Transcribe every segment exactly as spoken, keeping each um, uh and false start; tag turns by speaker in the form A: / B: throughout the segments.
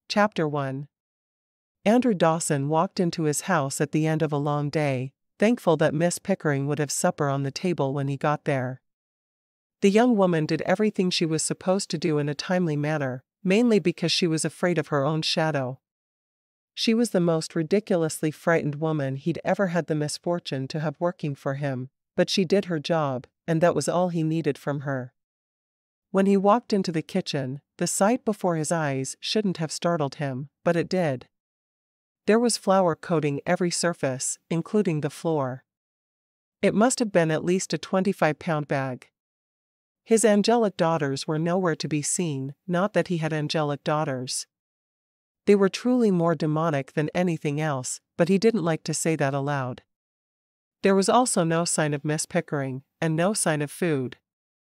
A: Chapter one. Andrew Dawson walked into his house at the end of a long day, thankful that Miss Pickering would have supper on the table when he got there. The young woman did everything she was supposed to do in a timely manner, mainly because she was afraid of her own shadow. She was the most ridiculously frightened woman he'd ever had the misfortune to have working for him, but she did her job, and that was all he needed from her. When he walked into the kitchen, the sight before his eyes shouldn't have startled him, but it did. There was flour coating every surface, including the floor. It must have been at least a twenty-five pound bag. His angelic daughters were nowhere to be seen, not that he had angelic daughters. They were truly more demonic than anything else, but he didn't like to say that aloud. There was also no sign of Miss Pickering, and no sign of food.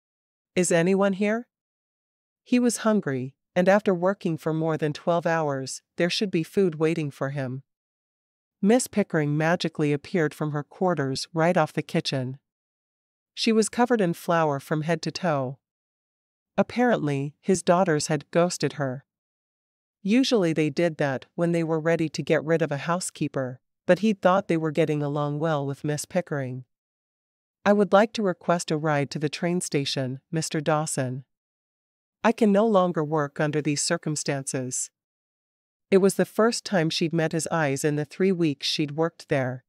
A: Is anyone here? He was hungry, and after working for more than twelve hours, there should be food waiting for him. Miss Pickering magically appeared from her quarters right off the kitchen. She was covered in flour from head to toe. Apparently, his daughters had ghosted her. Usually they did that when they were ready to get rid of a housekeeper, but he'd thought they were getting along well with Miss Pickering. I would like to request a ride to the train station, Mister Dawson. I can no longer work under these circumstances. It was the first time she'd met his eyes in the three weeks she'd worked there.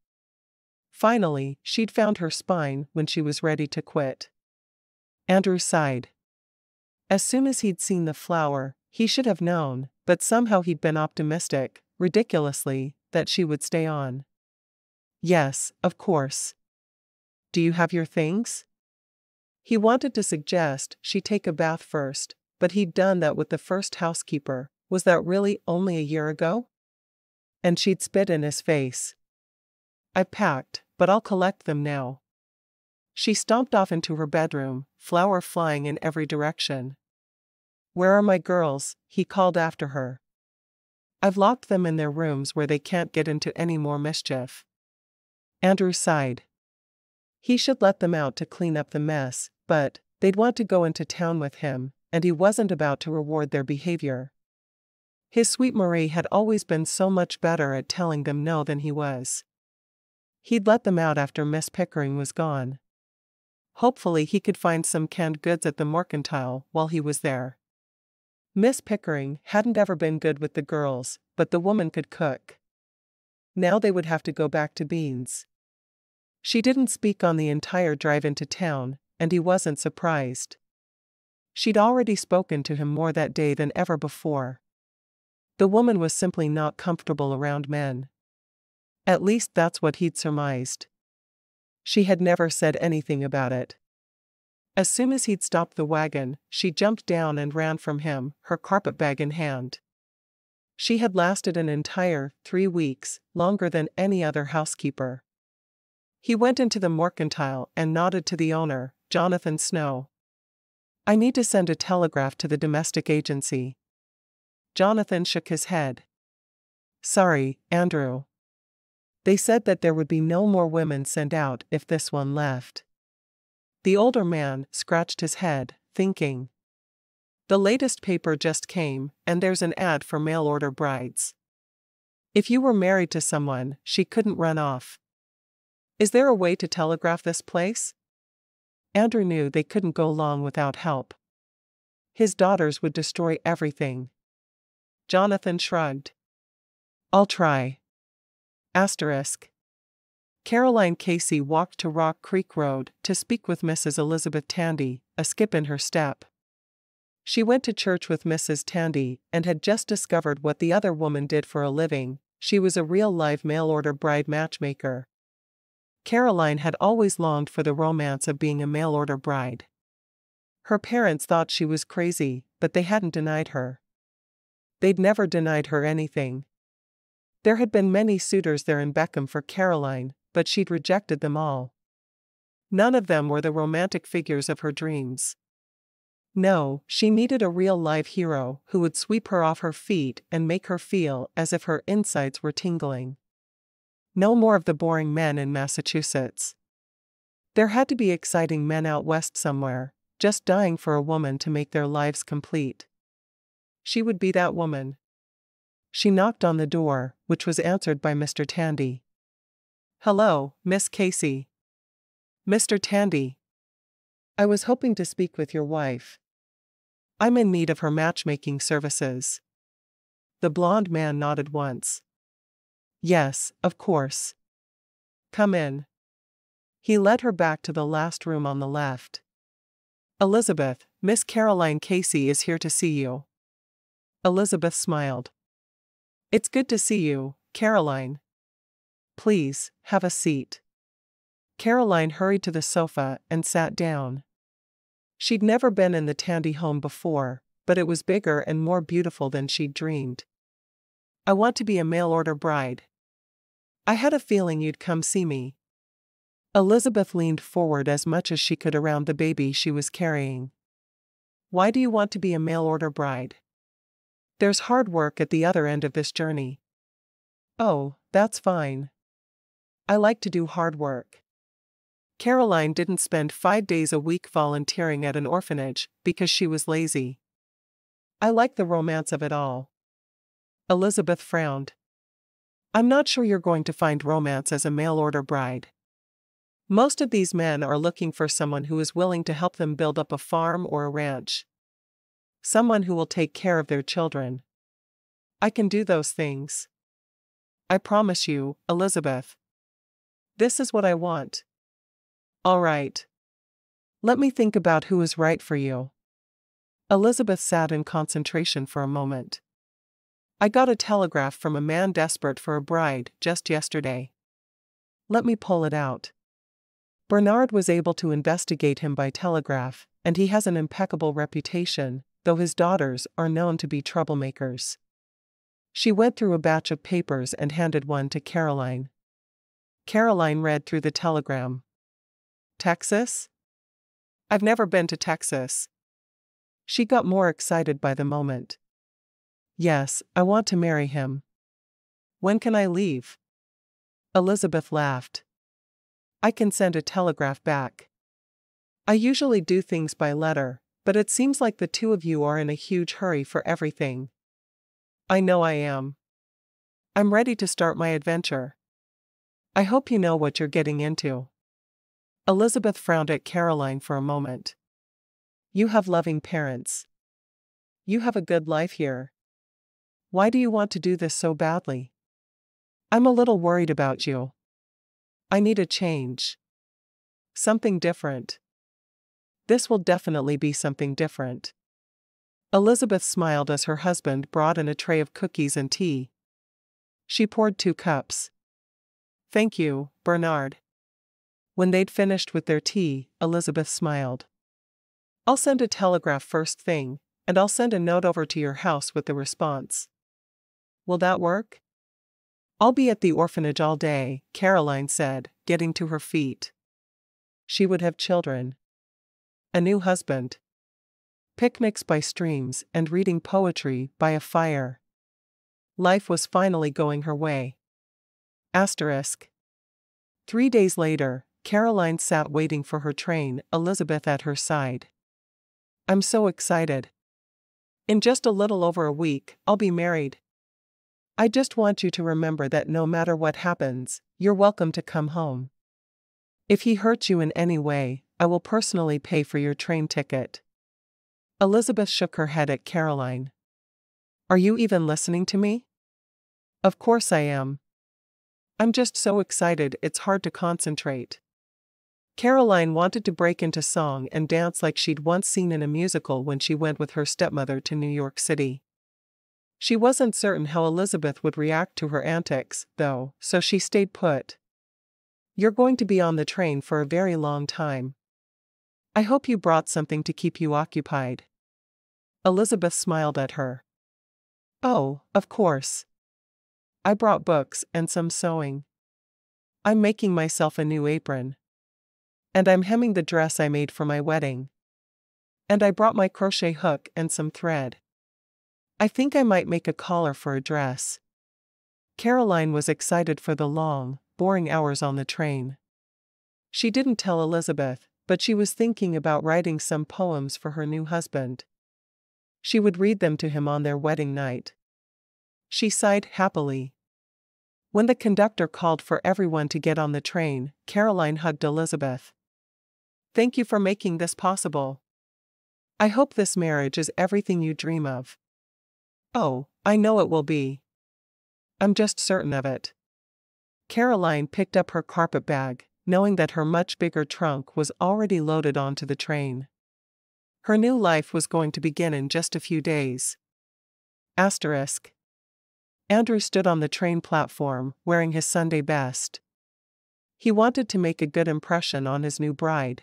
A: Finally, she'd found her spine when she was ready to quit. Andrew sighed. As soon as he'd seen the flour, he should have known, but somehow he'd been optimistic, ridiculously, that she would stay on. Yes, of course. Do you have your things? He wanted to suggest she take a bath first, but he'd done that with the first housekeeper. Was that really only a year ago? And she'd spit in his face. I packed, but I'll collect them now. She stomped off into her bedroom, flour flying in every direction. Where are my girls? He called after her. I've locked them in their rooms where they can't get into any more mischief. Andrew sighed. He should let them out to clean up the mess, but they'd want to go into town with him, and he wasn't about to reward their behavior. His sweet Marie had always been so much better at telling them no than he was. He'd let them out after Miss Pickering was gone. Hopefully he could find some canned goods at the mercantile while he was there. Miss Pickering hadn't ever been good with the girls, but the woman could cook. Now they would have to go back to beans. She didn't speak on the entire drive into town, and he wasn't surprised. She'd already spoken to him more that day than ever before. The woman was simply not comfortable around men. At least that's what he'd surmised. She had never said anything about it. As soon as he'd stopped the wagon, she jumped down and ran from him, her carpetbag in hand. She had lasted an entire three weeks, longer than any other housekeeper. He went into the mercantile and nodded to the owner, Jonathan Snow. I need to send a telegraph to the domestic agency. Jonathan shook his head. Sorry, Andrew. They said that there would be no more women sent out if this one left. The older man scratched his head, thinking. The latest paper just came, and there's an ad for mail-order brides. If you were married to someone, she couldn't run off. Is there a way to telegraph this place? Andrew knew they couldn't go long without help. His daughters would destroy everything. Jonathan shrugged. I'll try. Asterisk. Caroline Casey walked to Rock Creek Road to speak with Missus Elizabeth Tandy, a skip in her step. She went to church with Missus Tandy and had just discovered what the other woman did for a living. She was a real-life mail-order bride matchmaker. Caroline had always longed for the romance of being a mail-order bride. Her parents thought she was crazy, but they hadn't denied her. They'd never denied her anything. There had been many suitors there in Beckham for Caroline, but she'd rejected them all. None of them were the romantic figures of her dreams. No, she needed a real-life hero who would sweep her off her feet and make her feel as if her insides were tingling. No more of the boring men in Massachusetts. There had to be exciting men out west somewhere, just dying for a woman to make their lives complete. She would be that woman. She knocked on the door, which was answered by Mister Tandy. "Hello, Miss Casey." "Mister Tandy. I was hoping to speak with your wife. I'm in need of her matchmaking services." The blond man nodded once. "Yes, of course. Come in." He led her back to the last room on the left. "Elizabeth, Miss Caroline Casey is here to see you." Elizabeth smiled. "It's good to see you, Caroline. Please, have a seat." Caroline hurried to the sofa and sat down. She'd never been in the Tandy home before, but it was bigger and more beautiful than she'd dreamed. "I want to be a mail-order bride. I had a feeling you'd come see me." Elizabeth leaned forward as much as she could around the baby she was carrying. "Why do you want to be a mail-order bride?" "There's hard work at the other end of this journey." "Oh, that's fine. I like to do hard work." Caroline didn't spend five days a week volunteering at an orphanage because she was lazy. "I like the romance of it all." Elizabeth frowned. "I'm not sure you're going to find romance as a mail-order bride. Most of these men are looking for someone who is willing to help them build up a farm or a ranch. Someone who will take care of their children. I can do those things. I promise you, Elizabeth. This is what I want." "All right. Let me think about who is right for you." Elizabeth sat in concentration for a moment. "I got a telegraph from a man desperate for a bride just yesterday. Let me pull it out." Bernard was able to investigate him by telegraph, and he has an impeccable reputation, though his daughters are known to be troublemakers. She went through a batch of papers and handed one to Caroline. Caroline read through the telegram. "Texas? I've never been to Texas." She got more excited by the moment. "Yes, I want to marry him. When can I leave?" Elizabeth laughed. "I can send a telegraph back. I usually do things by letter, but it seems like the two of you are in a huge hurry for everything." "I know I am. I'm ready to start my adventure. I hope you know what you're getting into." Elizabeth frowned at Caroline for a moment. "You have loving parents. You have a good life here. Why do you want to do this so badly?" "I'm a little worried about you. I need a change. Something different." "This will definitely be something different." Elizabeth smiled as her husband brought in a tray of cookies and tea. She poured two cups. "Thank you, Bernard." When they'd finished with their tea, Elizabeth smiled. "I'll send a telegraph first thing, and I'll send a note over to your house with the response. Will that work?" "I'll be at the orphanage all day," Caroline said, getting to her feet. She would have children. A new husband. Picnics by streams and reading poetry by a fire. Life was finally going her way. Asterisk. Three days later, Caroline sat waiting for her train, Elizabeth at her side. "I'm so excited. In just a little over a week, I'll be married. I just want you to remember that no matter what happens, you're welcome to come home. If he hurts you in any way, I will personally pay for your train ticket." Elizabeth shook her head at Caroline. "Are you even listening to me?" "Of course I am. I'm just so excited it's hard to concentrate." Caroline wanted to break into song and dance like she'd once seen in a musical when she went with her stepmother to New York City. She wasn't certain how Elizabeth would react to her antics, though, so she stayed put. "You're going to be on the train for a very long time. I hope you brought something to keep you occupied." Elizabeth smiled at her. "Oh, of course. I brought books and some sewing. I'm making myself a new apron. And I'm hemming the dress I made for my wedding. And I brought my crochet hook and some thread. I think I might make a collar for a dress." Caroline was excited for the long, boring hours on the train. She didn't tell Elizabeth, but she was thinking about writing some poems for her new husband. She would read them to him on their wedding night. She sighed happily. When the conductor called for everyone to get on the train, Caroline hugged Elizabeth. "Thank you for making this possible. I hope this marriage is everything you dream of." "Oh, I know it will be. I'm just certain of it." Caroline picked up her carpet bag, knowing that her much bigger trunk was already loaded onto the train. Her new life was going to begin in just a few days. Asterisk. Andrew stood on the train platform, wearing his Sunday best. He wanted to make a good impression on his new bride.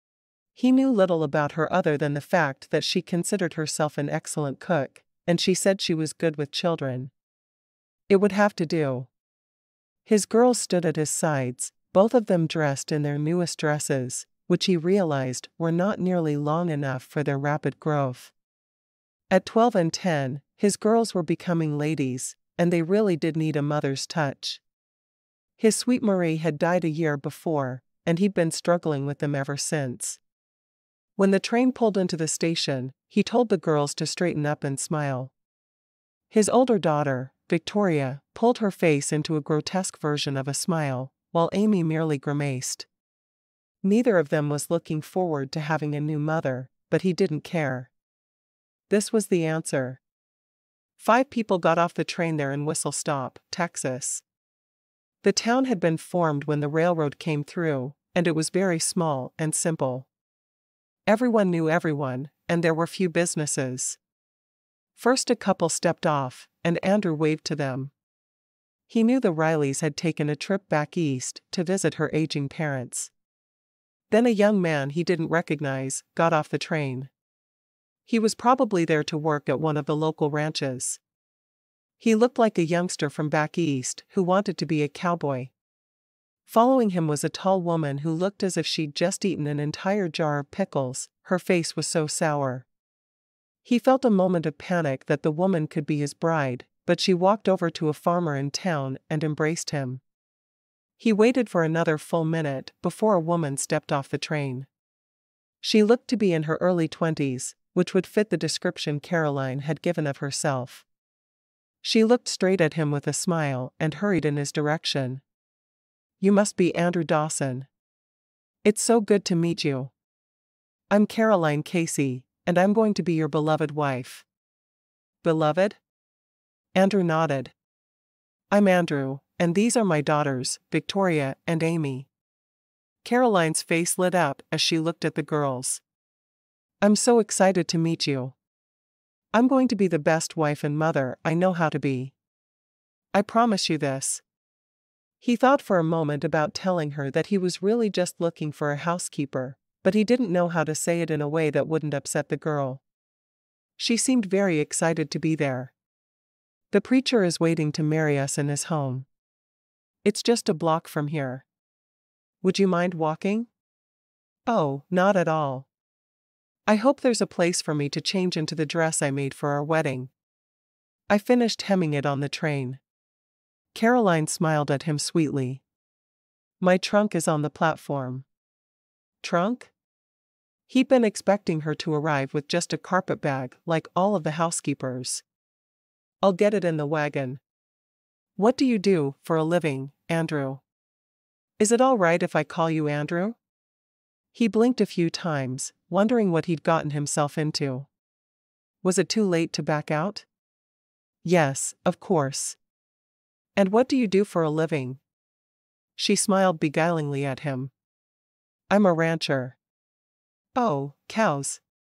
A: He knew little about her other than the fact that she considered herself an excellent cook, and she said she was good with children. It would have to do. His girls stood at his sides, both of them dressed in their newest dresses, which he realized were not nearly long enough for their rapid growth. At twelve and ten, his girls were becoming ladies, and they really did need a mother's touch. His sweet Marie had died a year before, and he'd been struggling with them ever since. When the train pulled into the station, he told the girls to straighten up and smile. His older daughter, Victoria, pulled her face into a grotesque version of a smile, while Amy merely grimaced. Neither of them was looking forward to having a new mother, but he didn't care. This was the answer. Five people got off the train there in Whistle Stop, Texas. The town had been formed when the railroad came through, and it was very small and simple. Everyone knew everyone, and there were few businesses. First a couple stepped off, and Andrew waved to them. He knew the Rileys had taken a trip back east to visit her aging parents. Then a young man he didn't recognize got off the train. He was probably there to work at one of the local ranches. He looked like a youngster from back east who wanted to be a cowboy. Following him was a tall woman who looked as if she'd just eaten an entire jar of pickles, her face was so sour. He felt a moment of panic that the woman could be his bride, but she walked over to a farmer in town and embraced him. He waited for another full minute before a woman stepped off the train. She looked to be in her early twenties, which would fit the description Caroline had given of herself. She looked straight at him with a smile and hurried in his direction. "You must be Andrew Dawson. It's so good to meet you. I'm Caroline Casey, and I'm going to be your beloved wife." "Beloved?" Andrew nodded. "I'm Andrew, and these are my daughters, Victoria and Amy." Caroline's face lit up as she looked at the girls. "I'm so excited to meet you. I'm going to be the best wife and mother I know how to be. I promise you this." He thought for a moment about telling her that he was really just looking for a housekeeper, but he didn't know how to say it in a way that wouldn't upset the girl. She seemed very excited to be there. "The preacher is waiting to marry us in his home. It's just a block from here. Would you mind walking?" "Oh, not at all. I hope there's a place for me to change into the dress I made for our wedding. I finished hemming it on the train." Caroline smiled at him sweetly. "My trunk is on the platform." Trunk? He'd been expecting her to arrive with just a carpet bag like all of the housekeepers. "I'll get it in the wagon." "What do you do for a living, Andrew? Is it all right if I call you Andrew?" He blinked a few times, wondering what he'd gotten himself into. Was it too late to back out? "Yes, of course. And what do you do for a living?" She smiled beguilingly at him. "I'm a rancher." "Oh, cows.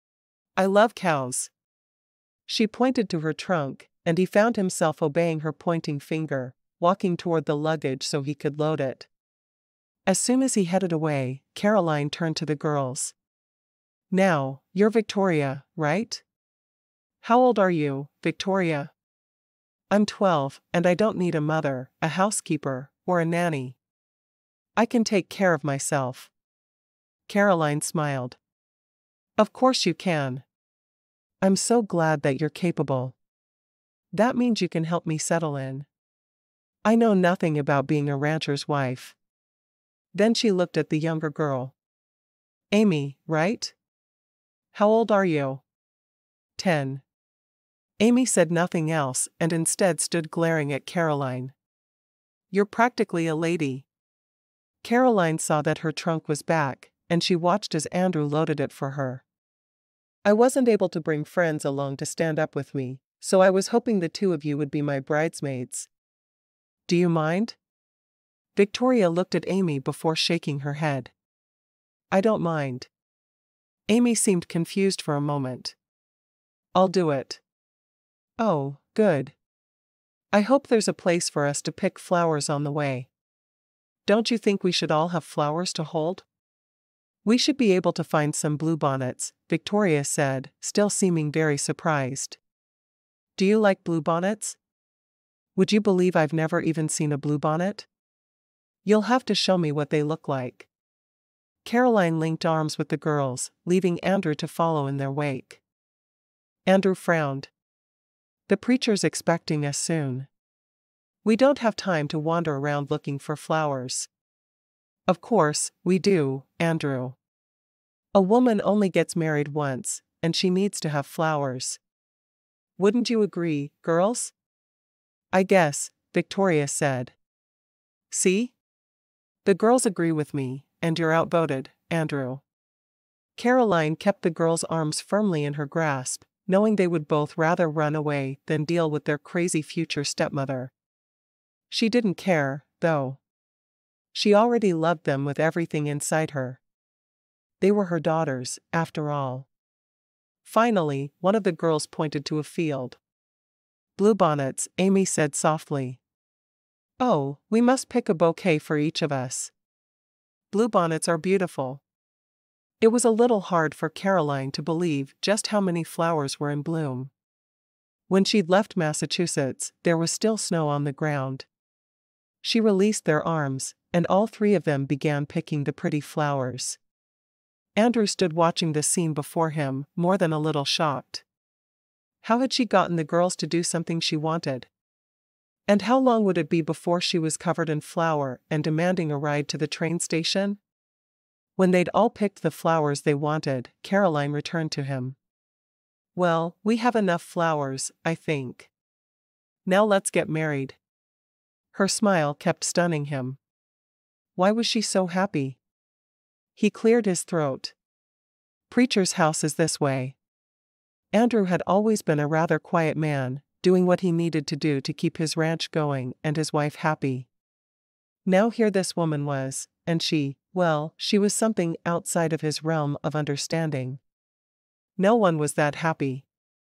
A: I love cows." She pointed to her trunk, and he found himself obeying her pointing finger, walking toward the luggage so he could load it. As soon as he headed away, Caroline turned to the girls. "Now, you're Victoria, right? How old are you, Victoria?" "I'm twelve, and I don't need a mother, a housekeeper, or a nanny. I can take care of myself." Caroline smiled. "Of course you can. I'm so glad that you're capable. That means you can help me settle in. I know nothing about being a rancher's wife." Then she looked at the younger girl. "Amy, right? How old are you?" Ten. Amy said nothing else and instead stood glaring at Caroline. "You're practically a lady." Caroline saw that her trunk was back, and she watched as Andrew loaded it for her. "I wasn't able to bring friends along to stand up with me, so I was hoping the two of you would be my bridesmaids. Do you mind?" Victoria looked at Amy before shaking her head. "I don't mind." Amy seemed confused for a moment. "I'll do it." "Oh, good. I hope there's a place for us to pick flowers on the way. Don't you think we should all have flowers to hold?" "We should be able to find some bluebonnets," Victoria said, still seeming very surprised. "Do you like bluebonnets?" "Would you believe I've never even seen a bluebonnet?" "You'll have to show me what they look like." Caroline linked arms with the girls, leaving Andrew to follow in their wake. Andrew frowned. "The preacher's expecting us soon. We don't have time to wander around looking for flowers." "Of course, we do, Andrew. A woman only gets married once, and she needs to have flowers. Wouldn't you agree, girls?" "I guess," Victoria said. "See? The girls agree with me, and you're outvoted, Andrew." Caroline kept the girls' arms firmly in her grasp, knowing they would both rather run away than deal with their crazy future stepmother. She didn't care, though. She already loved them with everything inside her. They were her daughters, after all. Finally, one of the girls pointed to a field. "Bluebonnets," Amy said softly. "Oh, we must pick a bouquet for each of us. Bluebonnets are beautiful." It was a little hard for Caroline to believe just how many flowers were in bloom. When she'd left Massachusetts, there was still snow on the ground. She released their arms, and all three of them began picking the pretty flowers. Andrew stood watching the scene before him, more than a little shocked. How had she gotten the girls to do something she wanted? And how long would it be before she was covered in flour and demanding a ride to the train station? When they'd all picked the flowers they wanted, Caroline returned to him. "Well, we have enough flowers, I think. Now let's get married." Her smile kept stunning him. Why was she so happy? He cleared his throat. "Preacher's house is this way." Andrew had always been a rather quiet man, doing what he needed to do to keep his ranch going and his wife happy. Now here this woman was, and she, well, she was something outside of his realm of understanding. No one was that happy.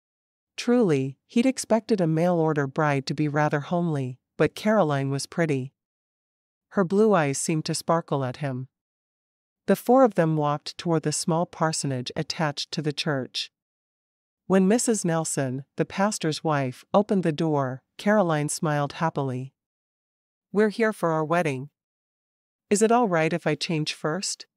A: Truly, he'd expected a mail-order bride to be rather homely, but Caroline was pretty. Her blue eyes seemed to sparkle at him. The four of them walked toward the small parsonage attached to the church. When Missus Nelson, the pastor's wife, opened the door, Caroline smiled happily. "We're here for our wedding. Is it all right if I change first?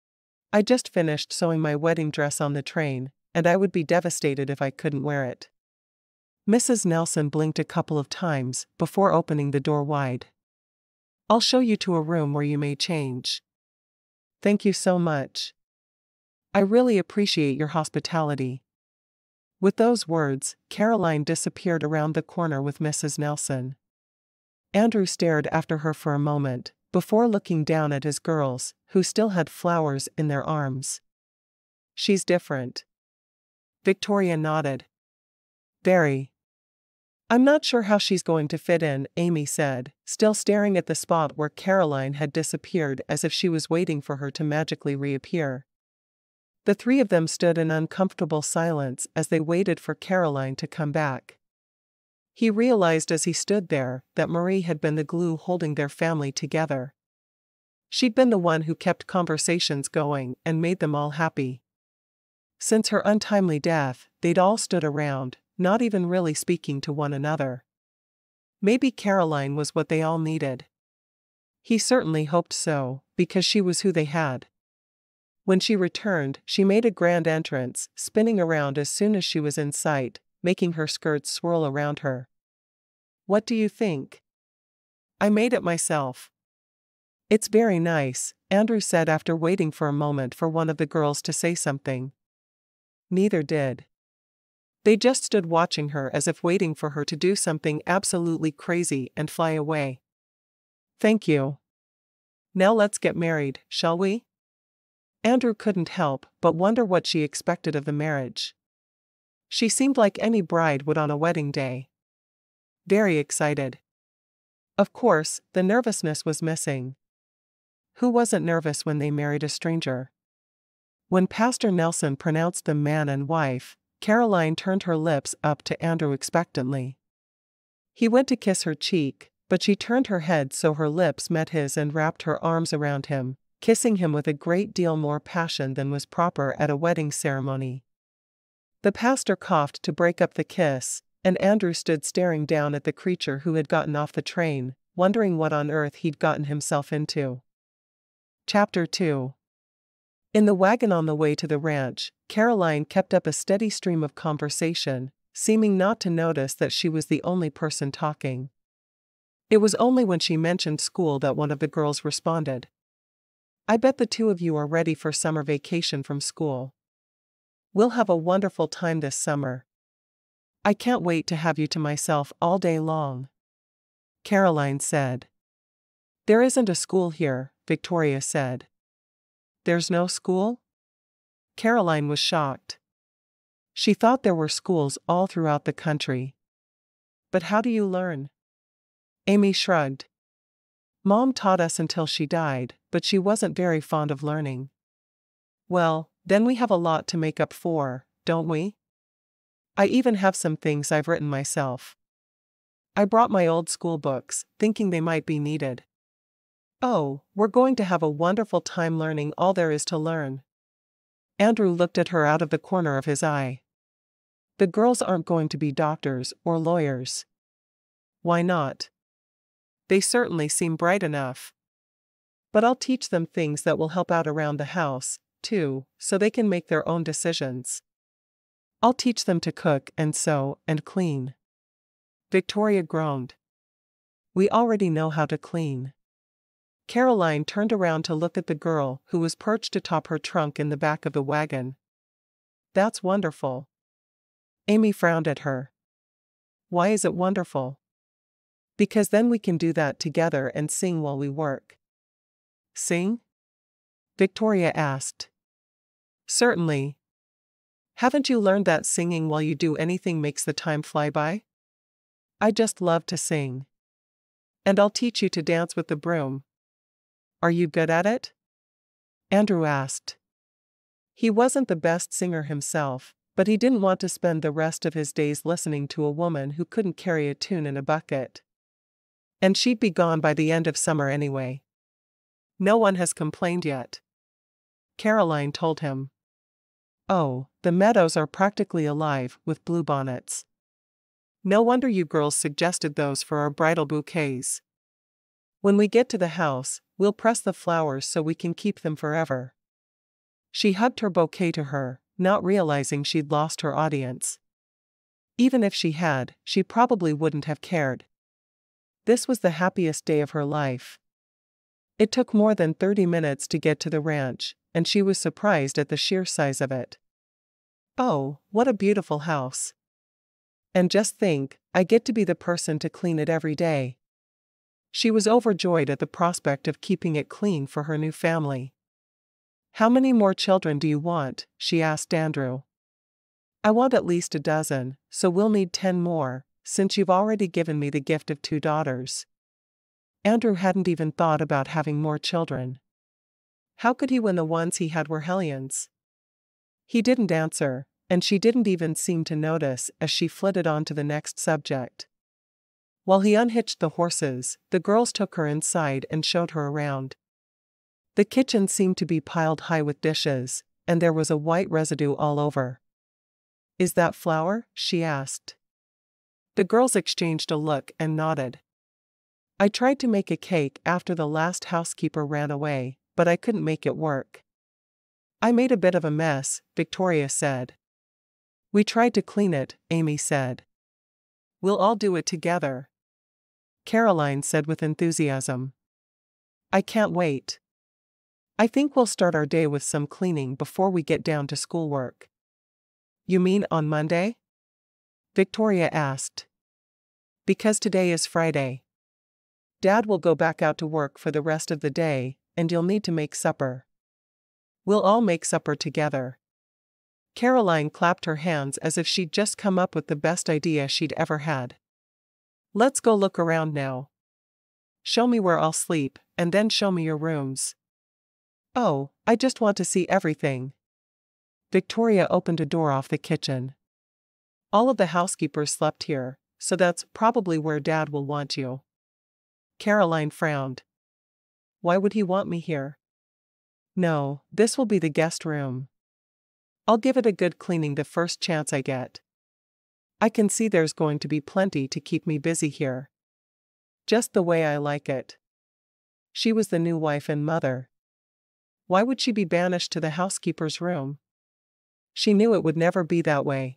A: I just finished sewing my wedding dress on the train, and I would be devastated if I couldn't wear it." Missus Nelson blinked a couple of times before opening the door wide. "I'll show you to a room where you may change." "Thank you so much. I really appreciate your hospitality." With those words, Caroline disappeared around the corner with Missus Nelson. Andrew stared after her for a moment, before looking down at his girls, who still had flowers in their arms. "She's different." Victoria nodded. "Very." "I'm not sure how she's going to fit in," Amy said, still staring at the spot where Caroline had disappeared as if she was waiting for her to magically reappear. The three of them stood in uncomfortable silence as they waited for Caroline to come back. He realized as he stood there that Marie had been the glue holding their family together. She'd been the one who kept conversations going and made them all happy. Since her untimely death, they'd all stood around, not even really speaking to one another. Maybe Caroline was what they all needed. He certainly hoped so, because she was who they had. When she returned, she made a grand entrance, spinning around as soon as she was in sight, making her skirts swirl around her. "What do you think?" "I made it myself." "It's very nice," Andrew said after waiting for a moment for one of the girls to say something. Neither did. They just stood watching her as if waiting for her to do something absolutely crazy and fly away. "Thank you. Now let's get married, shall we?" Andrew couldn't help but wonder what she expected of the marriage. She seemed like any bride would on a wedding day. Very excited. Of course, the nervousness was missing. Who wasn't nervous when they married a stranger? When Pastor Nelson pronounced them man and wife, Caroline turned her lips up to Andrew expectantly. He went to kiss her cheek, but she turned her head so her lips met his and wrapped her arms around him, kissing him with a great deal more passion than was proper at a wedding ceremony. The pastor coughed to break up the kiss, and Andrew stood staring down at the creature who had gotten off the train, wondering what on earth he'd gotten himself into. Chapter two. In the wagon on the way to the ranch, Caroline kept up a steady stream of conversation, seeming not to notice that she was the only person talking. It was only when she mentioned school that one of the girls responded. "I bet the two of you are ready for summer vacation from school. We'll have a wonderful time this summer. I can't wait to have you to myself all day long," Caroline said. "There isn't a school here," Victoria said. "There's no school?" Caroline was shocked. She thought there were schools all throughout the country. "But how do you learn?" Amy shrugged. "Mom taught us until she died, but she wasn't very fond of learning." "Well, then we have a lot to make up for, don't we? I even have some things I've written myself. I brought my old school books, thinking they might be needed." "Oh, we're going to have a wonderful time learning all there is to learn." Andrew looked at her out of the corner of his eye. "The girls aren't going to be doctors or lawyers." "Why not? They certainly seem bright enough. But I'll teach them things that will help out around the house, too, so they can make their own decisions. I'll teach them to cook and sew and clean." Victoria groaned. "We already know how to clean." Caroline turned around to look at the girl who was perched atop her trunk in the back of the wagon. "That's wonderful." Amy frowned at her. "Why is it wonderful?" "Because then we can do that together and sing while we work." "Sing?" Victoria asked. "Certainly. Haven't you learned that singing while you do anything makes the time fly by? I just love to sing. And I'll teach you to dance with the broom." "Are you good at it?" Andrew asked. He wasn't the best singer himself, but he didn't want to spend the rest of his days listening to a woman who couldn't carry a tune in a bucket. And she'd be gone by the end of summer anyway. "No one has complained yet," Caroline told him. "Oh, the meadows are practically alive with bluebonnets. No wonder you girls suggested those for our bridal bouquets. When we get to the house, we'll press the flowers so we can keep them forever." She hugged her bouquet to her, not realizing she'd lost her audience. Even if she had, she probably wouldn't have cared. This was the happiest day of her life. It took more than thirty minutes to get to the ranch, and she was surprised at the sheer size of it. "Oh, what a beautiful house. And just think, I get to be the person to clean it every day." She was overjoyed at the prospect of keeping it clean for her new family. "How many more children do you want?" she asked Andrew. "I want at least a dozen, so we'll need ten more, since you've already given me the gift of two daughters." Andrew hadn't even thought about having more children. How could he when the ones he had were hellions? He didn't answer, and she didn't even seem to notice as she flitted on to the next subject. While he unhitched the horses, the girls took her inside and showed her around. The kitchen seemed to be piled high with dishes, and there was a white residue all over. "Is that flour?" she asked. The girls exchanged a look and nodded. "I tried to make a cake after the last housekeeper ran away, but I couldn't make it work." "I made a bit of a mess," Victoria said. "We tried to clean it," Amy said. "We'll all do it together," Caroline said with enthusiasm. "I can't wait. I think we'll start our day with some cleaning before we get down to schoolwork." "You mean on Monday?" Victoria asked. Because today is Friday. Dad will go back out to work for the rest of the day, and you'll need to make supper. We'll all make supper together. Caroline clapped her hands as if she'd just come up with the best idea she'd ever had. Let's go look around now. Show me where I'll sleep, and then show me your rooms. Oh, I just want to see everything. Victoria opened a door off the kitchen. All of the housekeepers slept here, so that's probably where Dad will want you. Caroline frowned. Why would he want me here? No, this will be the guest room. I'll give it a good cleaning the first chance I get. I can see there's going to be plenty to keep me busy here. Just the way I like it. She was the new wife and mother. Why would she be banished to the housekeeper's room? She knew it would never be that way.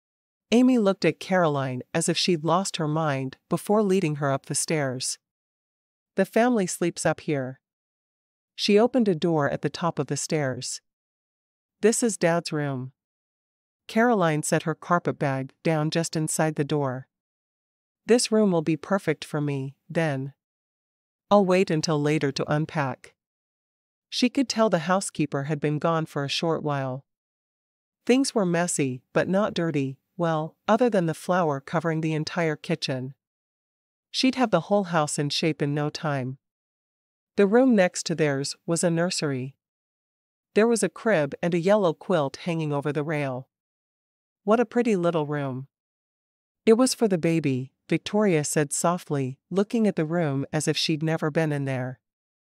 A: Amy looked at Caroline as if she'd lost her mind before leading her up the stairs. The family sleeps up here. She opened a door at the top of the stairs. This is Dad's room. Caroline set her carpet bag down just inside the door. This room will be perfect for me, then. I'll wait until later to unpack. She could tell the housekeeper had been gone for a short while. Things were messy, but not dirty, well, other than the flour covering the entire kitchen. She'd have the whole house in shape in no time. The room next to theirs was a nursery. There was a crib and a yellow quilt hanging over the rail. What a pretty little room. It was for the baby, Victoria said softly, looking at the room as if she'd never been in there.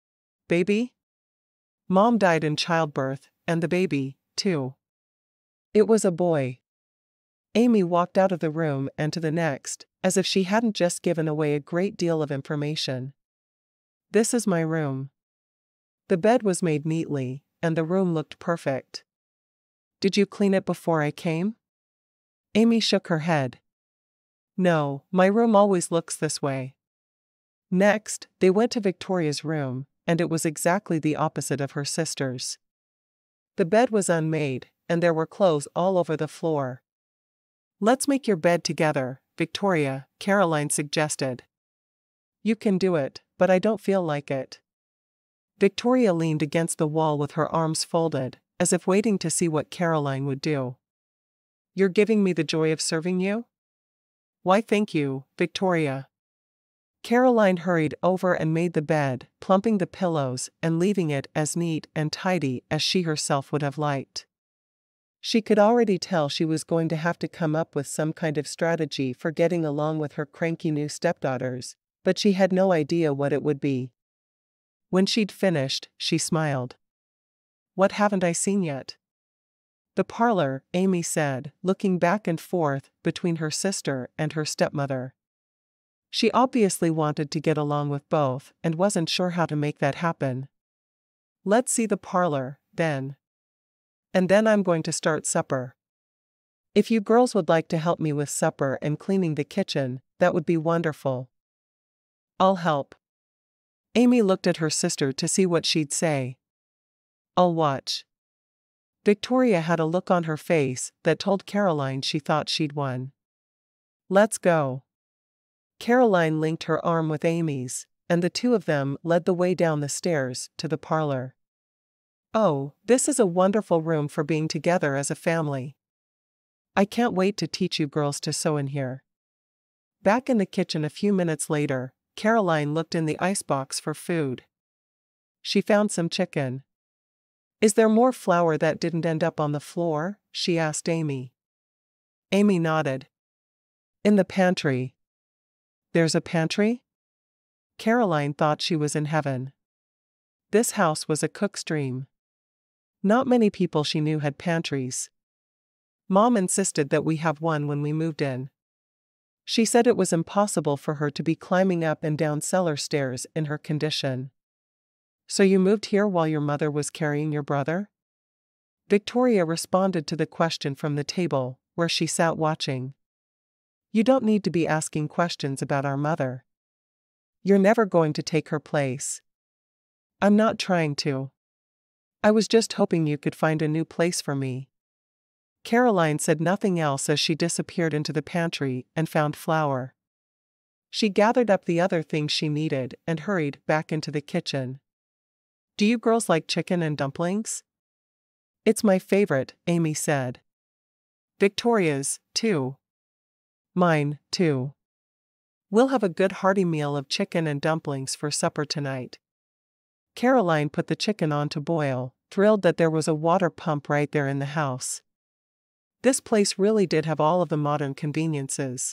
A: Baby? Mom died in childbirth, and the baby, too. It was a boy. Amy walked out of the room and to the next, as if she hadn't just given away a great deal of information. This is my room. The bed was made neatly, and the room looked perfect. Did you clean it before I came? Amy shook her head. No, my room always looks this way. Next, they went to Victoria's room, and it was exactly the opposite of her sister's. The bed was unmade, and there were clothes all over the floor. Let's make your bed together, Victoria, Caroline suggested. You can do it, but I don't feel like it. Victoria leaned against the wall with her arms folded, as if waiting to see what Caroline would do. You're giving me the joy of serving you? Why thank you, Victoria. Caroline hurried over and made the bed, plumping the pillows and leaving it as neat and tidy as she herself would have liked. She could already tell she was going to have to come up with some kind of strategy for getting along with her cranky new stepdaughters, but she had no idea what it would be. When she'd finished, she smiled. What haven't I seen yet? The parlor, Amy said, looking back and forth between her sister and her stepmother. She obviously wanted to get along with both and wasn't sure how to make that happen. Let's see the parlor, then. And then I'm going to start supper. If you girls would like to help me with supper and cleaning the kitchen, that would be wonderful. I'll help. Amy looked at her sister to see what she'd say. I'll watch. Victoria had a look on her face that told Caroline she thought she'd won. Let's go. Caroline linked her arm with Amy's, and the two of them led the way down the stairs to the parlor. Oh, this is a wonderful room for being together as a family. I can't wait to teach you girls to sew in here. Back in the kitchen a few minutes later, Caroline looked in the icebox for food. She found some chicken. Is there more flour that didn't end up on the floor? She asked Amy. Amy nodded. In the pantry. There's a pantry? Caroline thought she was in heaven. This house was a cook's dream. Not many people she knew had pantries. Mom insisted that we have one when we moved in. She said it was impossible for her to be climbing up and down cellar stairs in her condition. So you moved here while your mother was carrying your brother? Victoria responded to the question from the table, where she sat watching. You don't need to be asking questions about our mother. You're never going to take her place. I'm not trying to. I was just hoping you could find a new place for me. Caroline said nothing else as she disappeared into the pantry and found flour. She gathered up the other things she needed and hurried back into the kitchen. "Do you girls like chicken and dumplings?" "It's my favorite," Amy said. "Victoria's, too." "Mine, too. We'll have a good hearty meal of chicken and dumplings for supper tonight." Caroline put the chicken on to boil, thrilled that there was a water pump right there in the house. This place really did have all of the modern conveniences.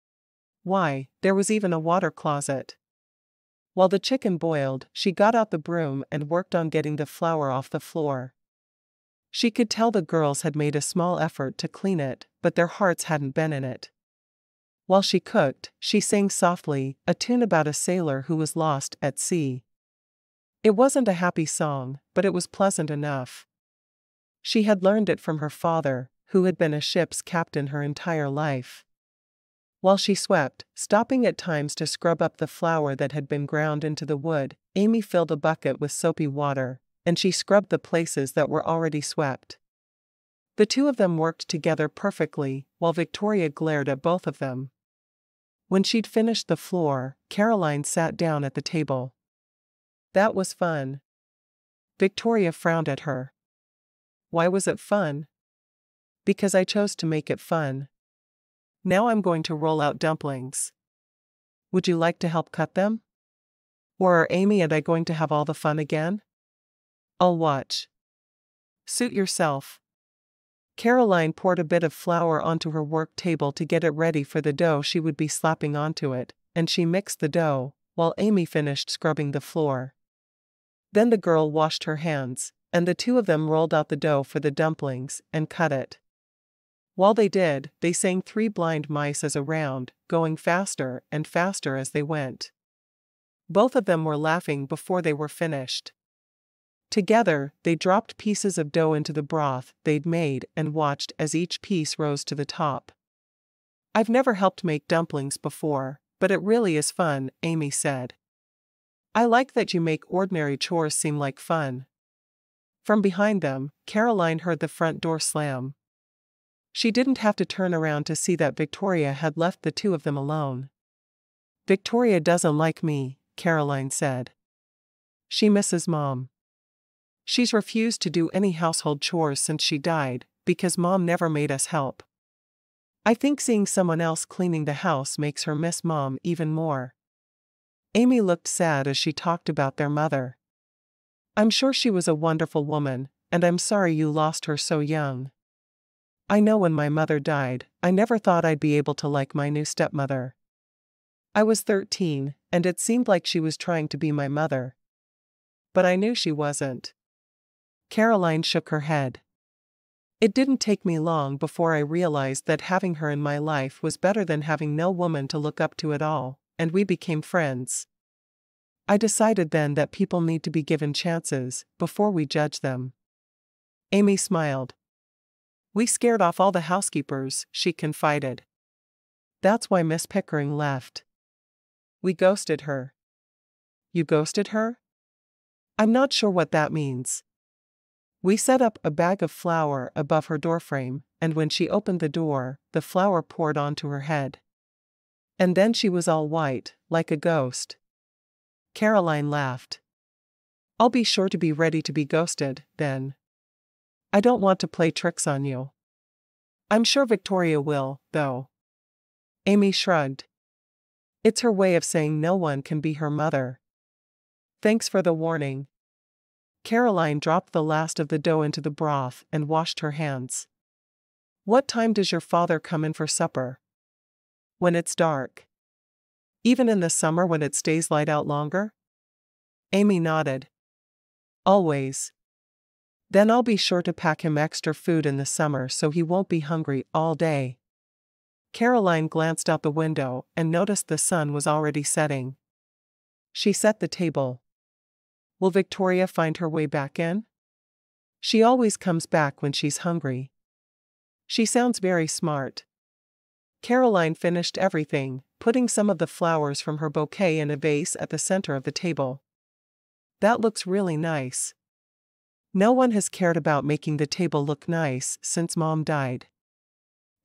A: Why, there was even a water closet. While the chicken boiled, she got out the broom and worked on getting the flour off the floor. She could tell the girls had made a small effort to clean it, but their hearts hadn't been in it. While she cooked, she sang softly, a tune about a sailor who was lost at sea. It wasn't a happy song, but it was pleasant enough. She had learned it from her father, who had been a ship's captain her entire life. While she swept, stopping at times to scrub up the flour that had been ground into the wood, Amy filled a bucket with soapy water, and she scrubbed the places that were already swept. The two of them worked together perfectly, while Victoria glared at both of them. When she'd finished the floor, Caroline sat down at the table. "That was fun." Victoria frowned at her. "Why was it fun?" "Because I chose to make it fun. Now I'm going to roll out dumplings. Would you like to help cut them? Or are Amy and I going to have all the fun again?" "I'll watch." "Suit yourself." Caroline poured a bit of flour onto her work table to get it ready for the dough she would be slapping onto it, and she mixed the dough, while Amy finished scrubbing the floor. Then the girl washed her hands, and the two of them rolled out the dough for the dumplings and cut it. While they did, they sang Three Blind Mice as a round, going faster and faster as they went. Both of them were laughing before they were finished. Together, they dropped pieces of dough into the broth they'd made and watched as each piece rose to the top. "I've never helped make dumplings before, but it really is fun," Amy said. "I like that you make ordinary chores seem like fun." From behind them, Caroline heard the front door slam. She didn't have to turn around to see that Victoria had left the two of them alone. "Victoria doesn't like me," Caroline said. "She misses Mom. She's refused to do any household chores since she died, because Mom never made us help. I think seeing someone else cleaning the house makes her miss Mom even more." Amy looked sad as she talked about their mother. "I'm sure she was a wonderful woman, and I'm sorry you lost her so young. I know when my mother died, I never thought I'd be able to like my new stepmother. I was thirteen, and it seemed like she was trying to be my mother. But I knew she wasn't." Caroline shook her head. "It didn't take me long before I realized that having her in my life was better than having no woman to look up to at all, and we became friends. I decided then that people need to be given chances before we judge them." Amy smiled. "We scared off all the housekeepers," she confided. "That's why Miss Pickering left. We ghosted her." "You ghosted her?" "I'm not sure what that means." "We set up a bag of flour above her doorframe, and when she opened the door, the flour poured onto her head. And then she was all white, like a ghost." Caroline laughed. "I'll be sure to be ready to be ghosted, then. I don't want to play tricks on you." "I'm sure Victoria will, though." Amy shrugged. It's her way of saying no one can be her mother. "Thanks for the warning." Caroline dropped the last of the dough into the broth and washed her hands. "What time does your father come in for supper?" "When it's dark." "Even in the summer when it stays light out longer?" Amy nodded. "Always. Then I'll be sure to pack him extra food in the summer so he won't be hungry all day." Caroline glanced out the window and noticed the sun was already setting. She set the table. "Will Victoria find her way back in?" "She always comes back when she's hungry." "She sounds very smart." Caroline finished everything, putting some of the flowers from her bouquet in a vase at the center of the table. "That looks really nice." No one has cared about making the table look nice since Mom died.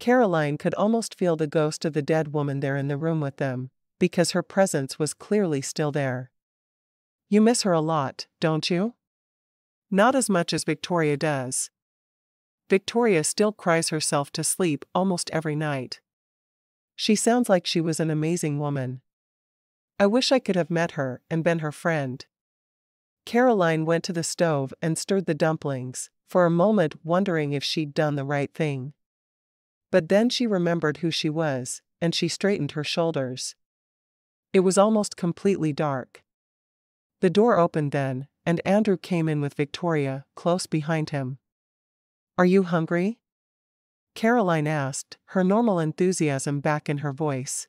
A: Caroline could almost feel the ghost of the dead woman there in the room with them, because her presence was clearly still there. You miss her a lot, don't you? Not as much as Victoria does. Victoria still cries herself to sleep almost every night. She sounds like she was an amazing woman. I wish I could have met her and been her friend. Caroline went to the stove and stirred the dumplings, for a moment wondering if she'd done the right thing. But then she remembered who she was, and she straightened her shoulders. It was almost completely dark. The door opened then, and Andrew came in with Victoria, close behind him. Are you hungry? Caroline asked, her normal enthusiasm back in her voice.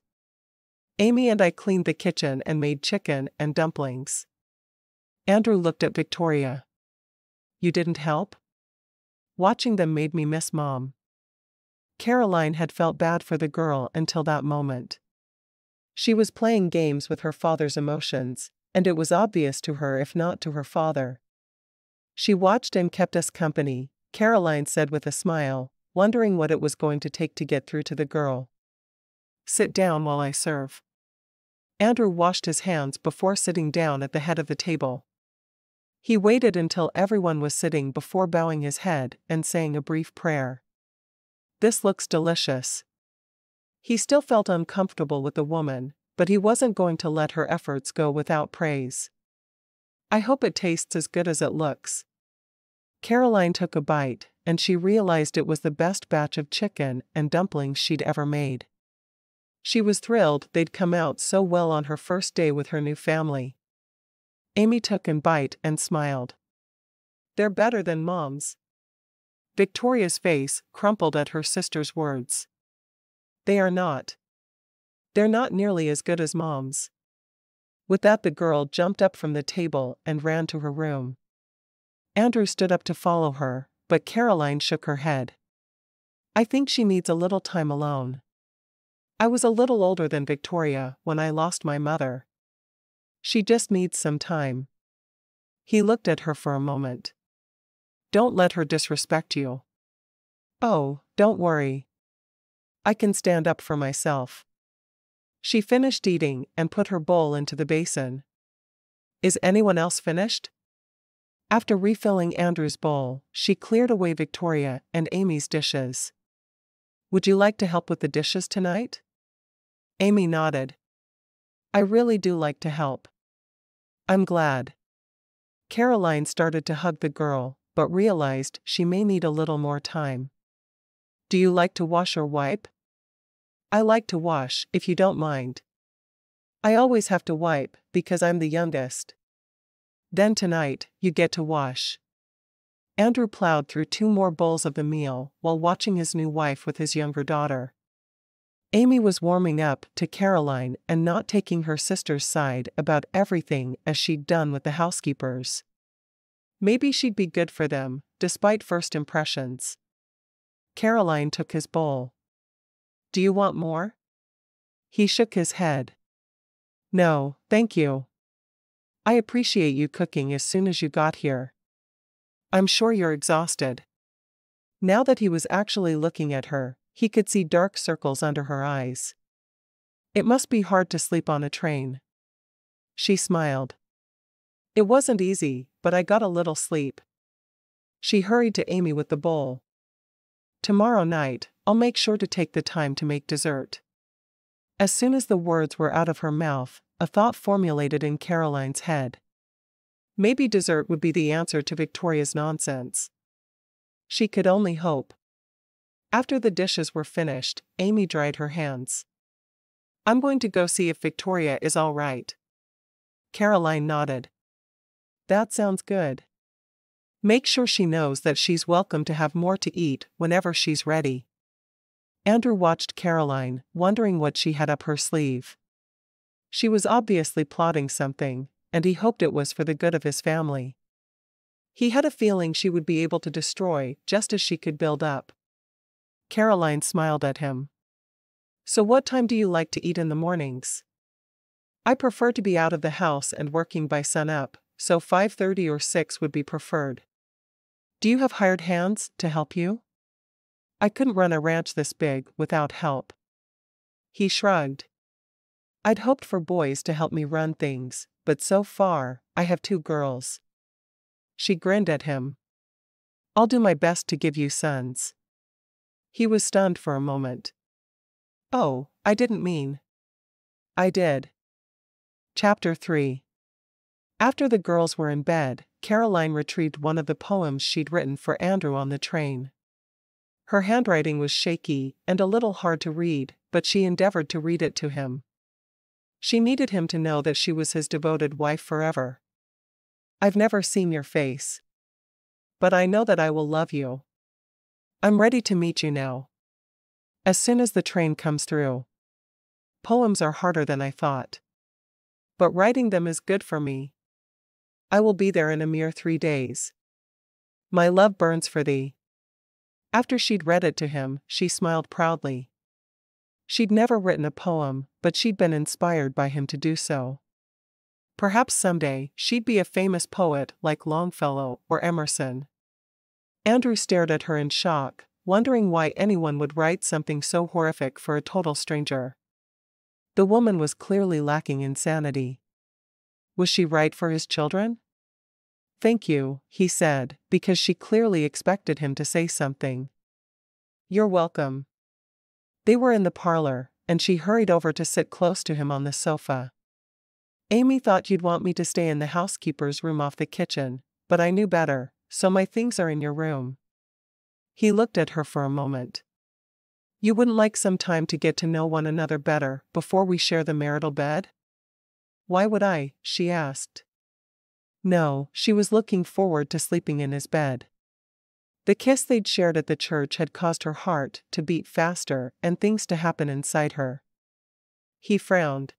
A: Amy and I cleaned the kitchen and made chicken and dumplings. Andrew looked at Victoria. You didn't help? Watching them made me miss Mom. Caroline had felt bad for the girl until that moment. She was playing games with her father's emotions, and it was obvious to her if not to her father. She watched and kept us company, Caroline said with a smile, wondering what it was going to take to get through to the girl. Sit down while I serve. Andrew washed his hands before sitting down at the head of the table. He waited until everyone was sitting before bowing his head and saying a brief prayer. This looks delicious. He still felt uncomfortable with the woman, but he wasn't going to let her efforts go without praise. I hope it tastes as good as it looks. Caroline took a bite, and she realized it was the best batch of chicken and dumplings she'd ever made. She was thrilled they'd come out so well on her first day with her new family. Amy took a bite and smiled. They're better than Mom's. Victoria's face crumpled at her sister's words. They are not. They're not nearly as good as Mom's. With that, the girl jumped up from the table and ran to her room. Andrew stood up to follow her, but Caroline shook her head. I think she needs a little time alone. I was a little older than Victoria when I lost my mother. She just needs some time. He looked at her for a moment. Don't let her disrespect you. Oh, don't worry. I can stand up for myself. She finished eating and put her bowl into the basin. Is anyone else finished? After refilling Andrew's bowl, she cleared away Victoria and Amy's dishes. Would you like to help with the dishes tonight? Amy nodded. I really do like to help. I'm glad. Caroline started to hug the girl, but realized she may need a little more time. Do you like to wash or wipe? I like to wash, if you don't mind. I always have to wipe, because I'm the youngest. Then tonight, you get to wash. Andrew plowed through two more bowls of the meal while watching his new wife with his younger daughter. Amy was warming up to Caroline and not taking her sister's side about everything as she'd done with the housekeepers. Maybe she'd be good for them, despite first impressions. Caroline took his bowl. Do you want more? He shook his head. No, thank you. I appreciate you cooking as soon as you got here. I'm sure you're exhausted. Now that he was actually looking at her, he could see dark circles under her eyes. It must be hard to sleep on a train. She smiled. It wasn't easy, but I got a little sleep. She hurried to Amy with the bowl. Tomorrow night, I'll make sure to take the time to make dessert. As soon as the words were out of her mouth, a thought formulated in Caroline's head. Maybe dessert would be the answer to Victoria's nonsense. She could only hope. After the dishes were finished, Amy dried her hands. I'm going to go see if Victoria is all right. Caroline nodded. That sounds good. Make sure she knows that she's welcome to have more to eat whenever she's ready. Andrew watched Caroline, wondering what she had up her sleeve. She was obviously plotting something, and he hoped it was for the good of his family. He had a feeling she would be able to destroy just as she could build up. Caroline smiled at him. So what time do you like to eat in the mornings? I prefer to be out of the house and working by sunup, so five thirty or six would be preferred. Do you have hired hands to help you? I couldn't run a ranch this big without help. He shrugged. I'd hoped for boys to help me run things, but so far, I have two girls. She grinned at him. I'll do my best to give you sons. He was stunned for a moment. Oh, I didn't mean. I did. Chapter three. After the girls were in bed, Caroline retrieved one of the poems she'd written for Andrew on the train. Her handwriting was shaky and a little hard to read, but she endeavored to read it to him. She needed him to know that she was his devoted wife forever. I've never seen your face. But I know that I will love you. I'm ready to meet you now. As soon as the train comes through. Poems are harder than I thought. But writing them is good for me. I will be there in a mere three days. My love burns for thee. After she'd read it to him, she smiled proudly. She'd never written a poem, but she'd been inspired by him to do so. Perhaps someday, she'd be a famous poet like Longfellow or Emerson. Andrew stared at her in shock, wondering why anyone would write something so horrific for a total stranger. The woman was clearly lacking in sanity. Was she right for his children? Thank you, he said, because she clearly expected him to say something. You're welcome. They were in the parlor, and she hurried over to sit close to him on the sofa. Amy thought you'd want me to stay in the housekeeper's room off the kitchen, but I knew better, so my things are in your room. He looked at her for a moment. You wouldn't like some time to get to know one another better before we share the marital bed? Why would I? She asked. No, she was looking forward to sleeping in his bed. The kiss they'd shared at the church had caused her heart to beat faster and things to happen inside her. He frowned.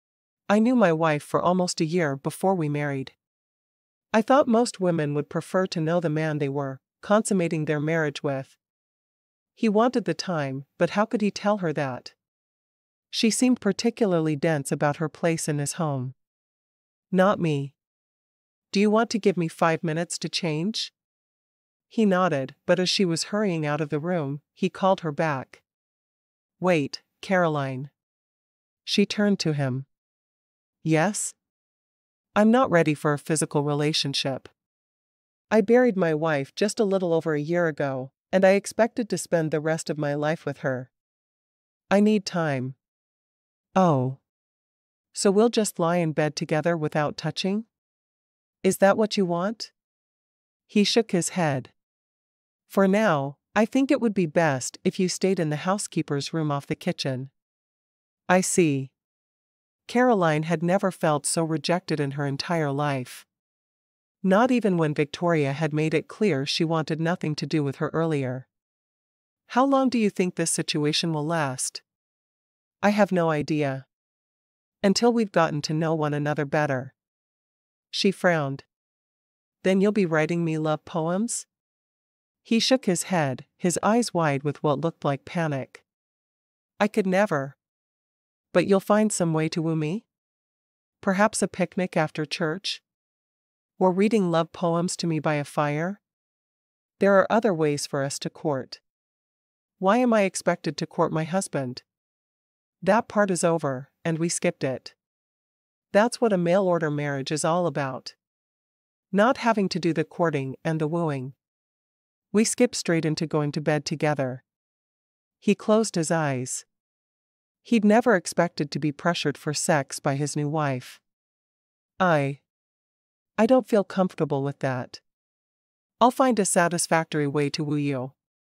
A: I knew my wife for almost a year before we married. I thought most women would prefer to know the man they were consummating their marriage with. He wanted the time, but how could he tell her that? She seemed particularly dense about her place in his home. Not me. Do you want to give me five minutes to change? He nodded, but as she was hurrying out of the room, he called her back. Wait, Caroline. She turned to him. Yes? I'm not ready for a physical relationship. I buried my wife just a little over a year ago, and I expected to spend the rest of my life with her. I need time. Oh. So we'll just lie in bed together without touching? Is that what you want? He shook his head. For now, I think it would be best if you stayed in the housekeeper's room off the kitchen. I see. Caroline had never felt so rejected in her entire life. Not even when Victoria had made it clear she wanted nothing to do with her earlier. How long do you think this situation will last? I have no idea. Until we've gotten to know one another better. She frowned. Then you'll be writing me love poems? He shook his head, his eyes wide with what looked like panic. I could never. But you'll find some way to woo me? Perhaps a picnic after church? Or reading love poems to me by a fire? There are other ways for us to court. Why am I expected to court my husband? That part is over, and we skipped it. That's what a mail-order marriage is all about. Not having to do the courting and the wooing. We skip straight into going to bed together. He closed his eyes. He'd never expected to be pressured for sex by his new wife. I. I don't feel comfortable with that. I'll find a satisfactory way to woo you.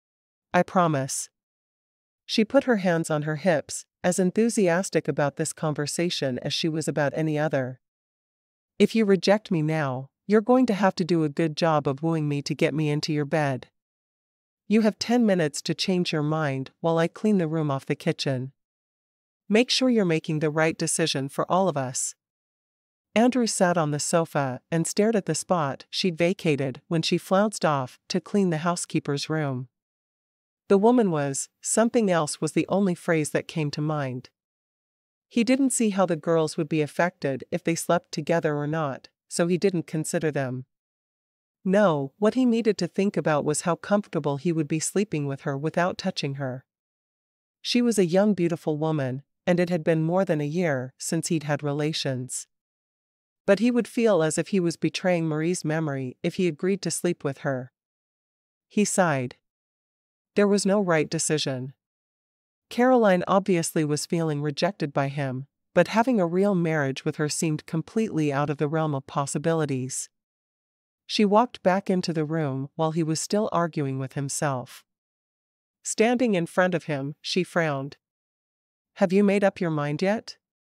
A: I promise. She put her hands on her hips, as enthusiastic about this conversation as she was about any other. If you reject me now, you're going to have to do a good job of wooing me to get me into your bed. You have ten minutes to change your mind while I clean the room off the kitchen. Make sure you're making the right decision for all of us. Andrew sat on the sofa and stared at the spot she'd vacated when she flounced off to clean the housekeeper's room. The woman was, something else was the only phrase that came to mind. He didn't see how the girls would be affected if they slept together or not, so he didn't consider them. No, what he needed to think about was how comfortable he would be sleeping with her without touching her. She was a young beautiful woman, and it had been more than a year since he'd had relations. But he would feel as if he was betraying Marie's memory if he agreed to sleep with her. He sighed. There was no right decision. Caroline obviously was feeling rejected by him, but having a real marriage with her seemed completely out of the realm of possibilities. She walked back into the room while he was still arguing with himself. Standing in front of him, she frowned. Have you made up your mind yet?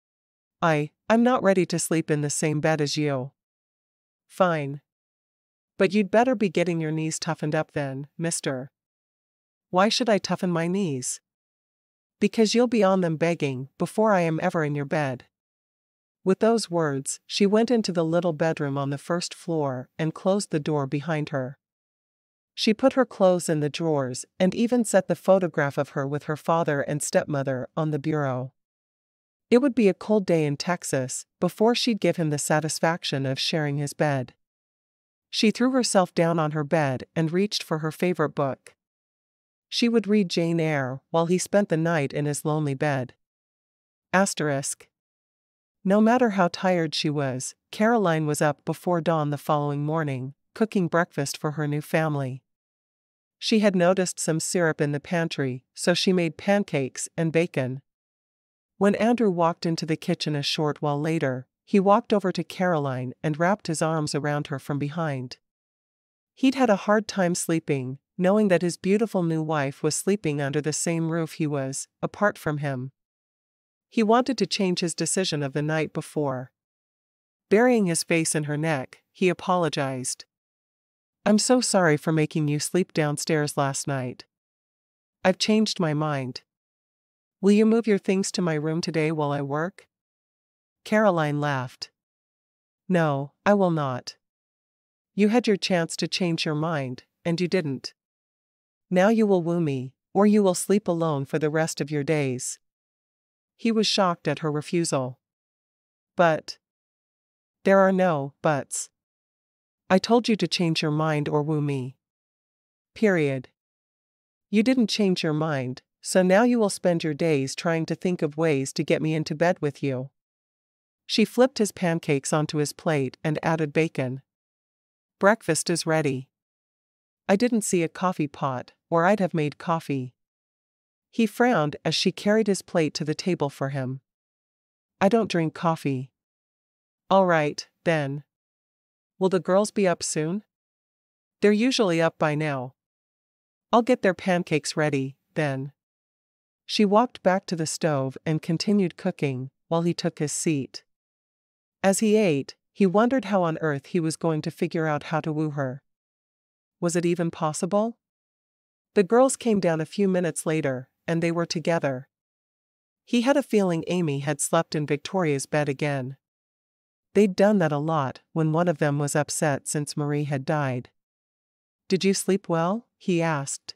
A: I, I'm not ready to sleep in the same bed as you. Fine. But you'd better be getting your knees toughened up then, mister. Why should I toughen my knees? Because you'll be on them begging before I am ever in your bed. With those words, she went into the little bedroom on the first floor and closed the door behind her. She put her clothes in the drawers and even set the photograph of her with her father and stepmother on the bureau. It would be a cold day in Texas before she'd give him the satisfaction of sharing his bed. She threw herself down on her bed and reached for her favorite book. She would read Jane Eyre while he spent the night in his lonely bed. Asterisk. No matter how tired she was, Caroline was up before dawn the following morning, cooking breakfast for her new family. She had noticed some syrup in the pantry, so she made pancakes and bacon. When Andrew walked into the kitchen a short while later, he walked over to Caroline and wrapped his arms around her from behind. He'd had a hard time sleeping, knowing that his beautiful new wife was sleeping under the same roof he was, apart from him. He wanted to change his decision of the night before. Burying his face in her neck, he apologized. I'm so sorry for making you sleep downstairs last night. I've changed my mind. Will you move your things to my room today while I work? Caroline laughed. No, I will not. You had your chance to change your mind, and you didn't. Now you will woo me, or you will sleep alone for the rest of your days. He was shocked at her refusal. But. There are no buts. I told you to change your mind or woo me. Period. You didn't change your mind, so now you will spend your days trying to think of ways to get me into bed with you. She flipped his pancakes onto his plate and added bacon. Breakfast is ready. I didn't see a coffee pot, or I'd have made coffee. He frowned as she carried his plate to the table for him. I don't drink coffee. All right, then. Will the girls be up soon? They're usually up by now. I'll get their pancakes ready, then. She walked back to the stove and continued cooking, while he took his seat. As he ate, he wondered how on earth he was going to figure out how to woo her. Was it even possible? The girls came down a few minutes later, and they were together. He had a feeling Amy had slept in Victoria's bed again. They'd done that a lot when one of them was upset since Marie had died. Did you sleep well? He asked.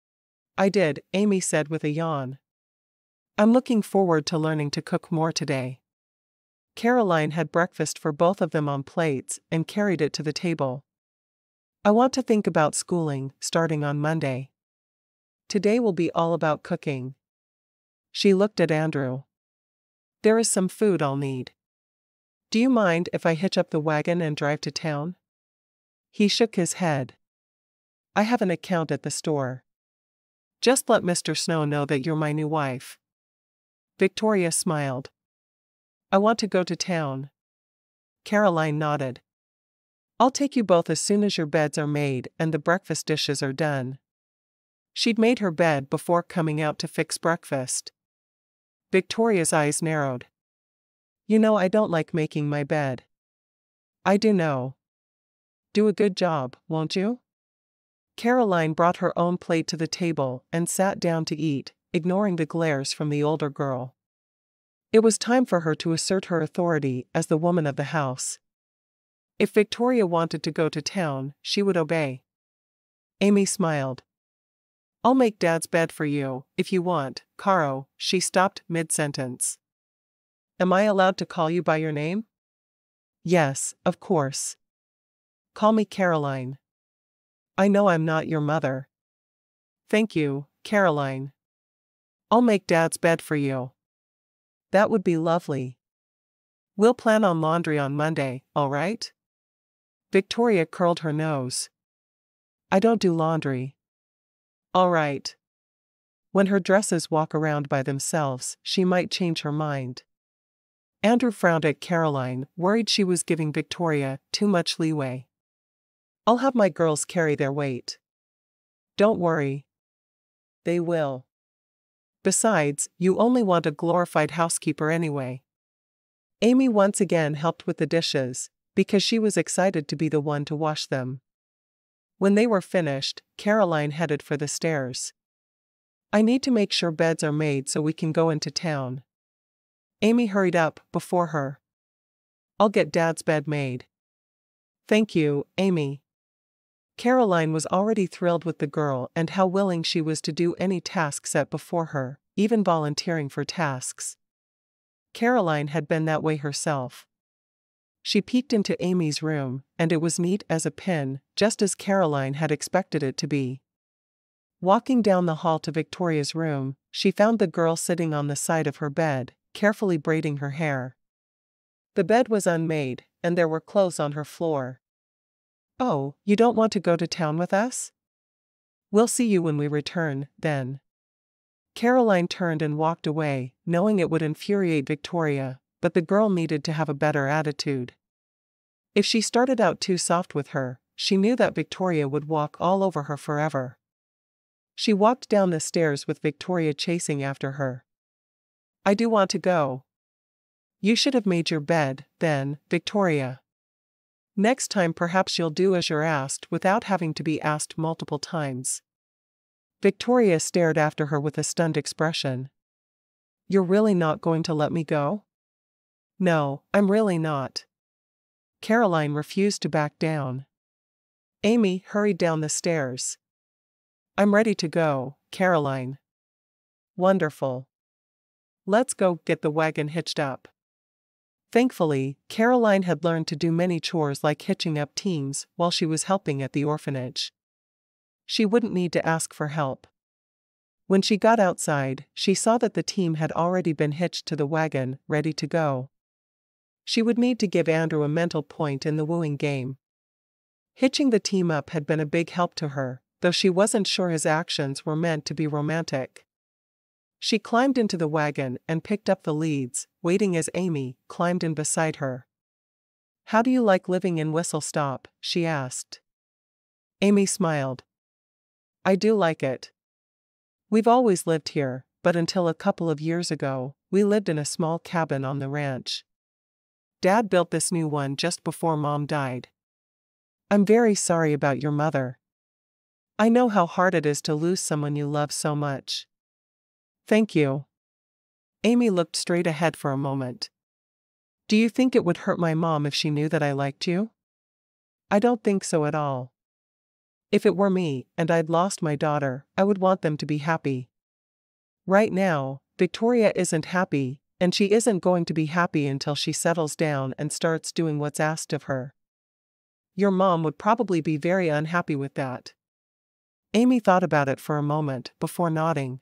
A: I did, Amy said with a yawn. I'm looking forward to learning to cook more today. Caroline had breakfast for both of them on plates and carried it to the table. I want to think about schooling, starting on Monday. Today will be all about cooking. She looked at Andrew. There is some food I'll need. Do you mind if I hitch up the wagon and drive to town? He shook his head. I have an account at the store. Just let Mister Snow know that you're my new wife. Victoria smiled. I want to go to town. Caroline nodded. I'll take you both as soon as your beds are made and the breakfast dishes are done. She'd made her bed before coming out to fix breakfast. Victoria's eyes narrowed. You know I don't like making my bed. I do know. Do a good job, won't you? Caroline brought her own plate to the table and sat down to eat, ignoring the glares from the older girl. It was time for her to assert her authority as the woman of the house. If Victoria wanted to go to town, she would obey. Amy smiled. I'll make Dad's bed for you, if you want, Caro. She stopped mid-sentence. Am I allowed to call you by your name? Yes, of course. Call me Caroline. I know I'm not your mother. Thank you, Caroline. I'll make Dad's bed for you. That would be lovely. We'll plan on laundry on Monday, all right? Victoria curled her nose. I don't do laundry. All right. When her dresses walk around by themselves, she might change her mind. Andrew frowned at Caroline, worried she was giving Victoria too much leeway. I'll have my girls carry their weight. Don't worry. They will. Besides, you only want a glorified housekeeper anyway. Amy once again helped with the dishes, because she was excited to be the one to wash them. When they were finished, Caroline headed for the stairs. I need to make sure beds are made so we can go into town. Amy hurried up before her. I'll get Dad's bed made. Thank you, Amy. Caroline was already thrilled with the girl and how willing she was to do any task set before her, even volunteering for tasks. Caroline had been that way herself. She peeked into Amy's room, and it was neat as a pin, just as Caroline had expected it to be. Walking down the hall to Victoria's room, she found the girl sitting on the side of her bed, carefully braiding her hair. The bed was unmade, and there were clothes on her floor. Oh, you don't want to go to town with us? We'll see you when we return, then. Caroline turned and walked away, knowing it would infuriate Victoria, but the girl needed to have a better attitude. If she started out too soft with her, she knew that Victoria would walk all over her forever. She walked down the stairs with Victoria chasing after her. I do want to go. You should have made your bed, then, Victoria. Next time perhaps you'll do as you're asked without having to be asked multiple times. Victoria stared after her with a stunned expression. You're really not going to let me go? No, I'm really not. Caroline refused to back down. Amy hurried down the stairs. I'm ready to go, Caroline. Wonderful. Let's go get the wagon hitched up. Thankfully, Caroline had learned to do many chores like hitching up teams while she was helping at the orphanage. She wouldn't need to ask for help. When she got outside, she saw that the team had already been hitched to the wagon, ready to go. She would need to give Andrew a mental point in the wooing game. Hitching the team up had been a big help to her, though she wasn't sure his actions were meant to be romantic. She climbed into the wagon and picked up the leads, waiting as Amy climbed in beside her. How do you like living in Whistle Stop? She asked. Amy smiled. I do like it. We've always lived here, but until a couple of years ago, we lived in a small cabin on the ranch. Dad built this new one just before Mom died. I'm very sorry about your mother. I know how hard it is to lose someone you love so much. Thank you. Amy looked straight ahead for a moment. Do you think it would hurt my mom if she knew that I liked you? I don't think so at all. If it were me, and I'd lost my daughter, I would want them to be happy. Right now, Victoria isn't happy, and she isn't going to be happy until she settles down and starts doing what's asked of her. Your mom would probably be very unhappy with that. Amy thought about it for a moment before nodding.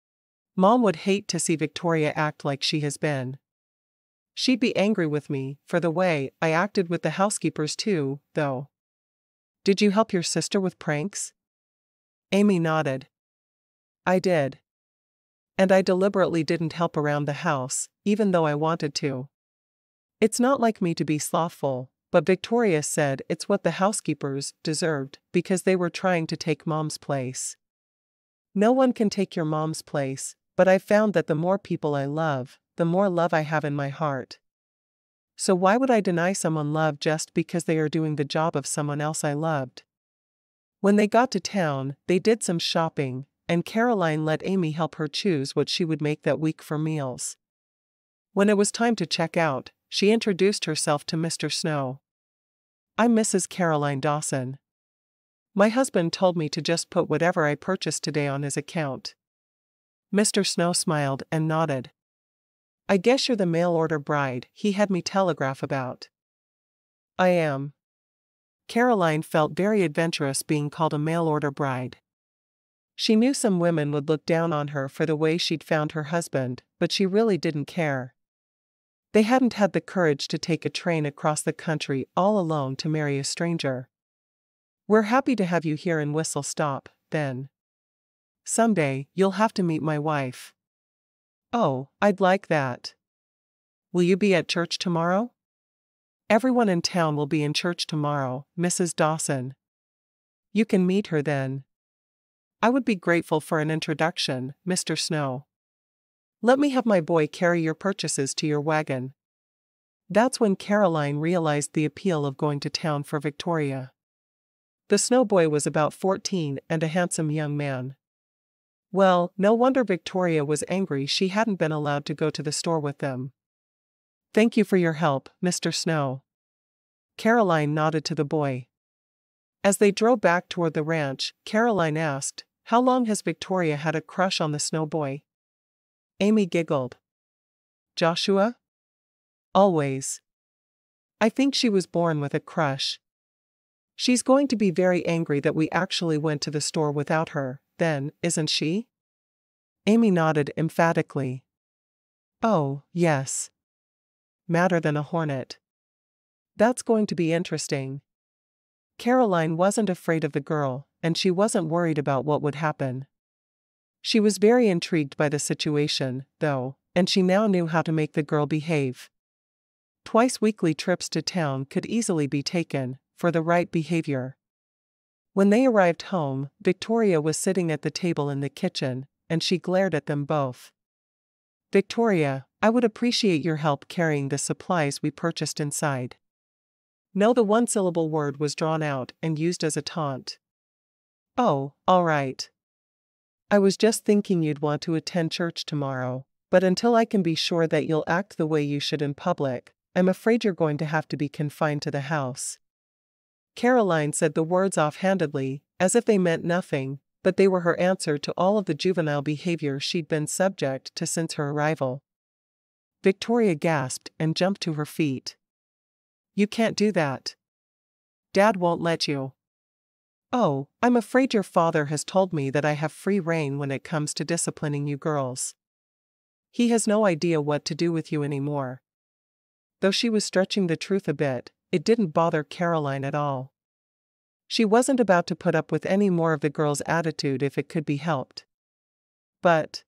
A: Mom would hate to see Victoria act like she has been. She'd be angry with me for the way I acted with the housekeepers too, though. Did you help your sister with pranks? Amy nodded. I did. And I deliberately didn't help around the house, even though I wanted to. It's not like me to be slothful, but Victoria said it's what the housekeepers deserved because they were trying to take Mom's place. No one can take your mom's place, but I've found that the more people I love, the more love I have in my heart. So why would I deny someone love just because they are doing the job of someone else I loved? When they got to town, they did some shopping, and Caroline let Amy help her choose what she would make that week for meals. When it was time to check out, she introduced herself to Mister Snow. I'm Missus Caroline Dawson. My husband told me to just put whatever I purchased today on his account. Mister Snow smiled and nodded. I guess you're the mail-order bride he had me telegraph about. I am. Caroline felt very adventurous being called a mail-order bride. She knew some women would look down on her for the way she'd found her husband, but she really didn't care. They hadn't had the courage to take a train across the country all alone to marry a stranger. "We're happy to have you here in Whistle Stop, then. Someday, you'll have to meet my wife." "Oh, I'd like that. Will you be at church tomorrow?" "Everyone in town will be in church tomorrow, Missus Dawson. You can meet her then." "I would be grateful for an introduction, Mister Snow." "Let me have my boy carry your purchases to your wagon." That's when Caroline realized the appeal of going to town for Victoria. The Snow Boy was about fourteen and a handsome young man. Well, no wonder Victoria was angry she hadn't been allowed to go to the store with them. "Thank you for your help, Mister Snow." Caroline nodded to the boy. As they drove back toward the ranch, Caroline asked, "How long has Victoria had a crush on the Snow Boy?" Amy giggled. "Joshua?" "Always. I think she was born with a crush. She's going to be very angry that we actually went to the store without her, then, isn't she?" Amy nodded emphatically. "Oh, yes. Madder than a hornet." "That's going to be interesting." Caroline wasn't afraid of the girl, and she wasn't worried about what would happen. She was very intrigued by the situation, though, and she now knew how to make the girl behave. Twice-weekly trips to town could easily be taken, for the right behavior. When they arrived home, Victoria was sitting at the table in the kitchen, and she glared at them both. "Victoria, I would appreciate your help carrying the supplies we purchased inside." No, the one-syllable word was drawn out and used as a taunt. "Oh, all right. I was just thinking you'd want to attend church tomorrow, but until I can be sure that you'll act the way you should in public, I'm afraid you're going to have to be confined to the house." Caroline said the words offhandedly, as if they meant nothing, but they were her answer to all of the juvenile behavior she'd been subject to since her arrival. Victoria gasped and jumped to her feet. "You can't do that. Dad won't let you." "Oh, I'm afraid your father has told me that I have free rein when it comes to disciplining you girls. He has no idea what to do with you anymore." Though she was stretching the truth a bit, it didn't bother Caroline at all. She wasn't about to put up with any more of the girl's attitude if it could be helped. "But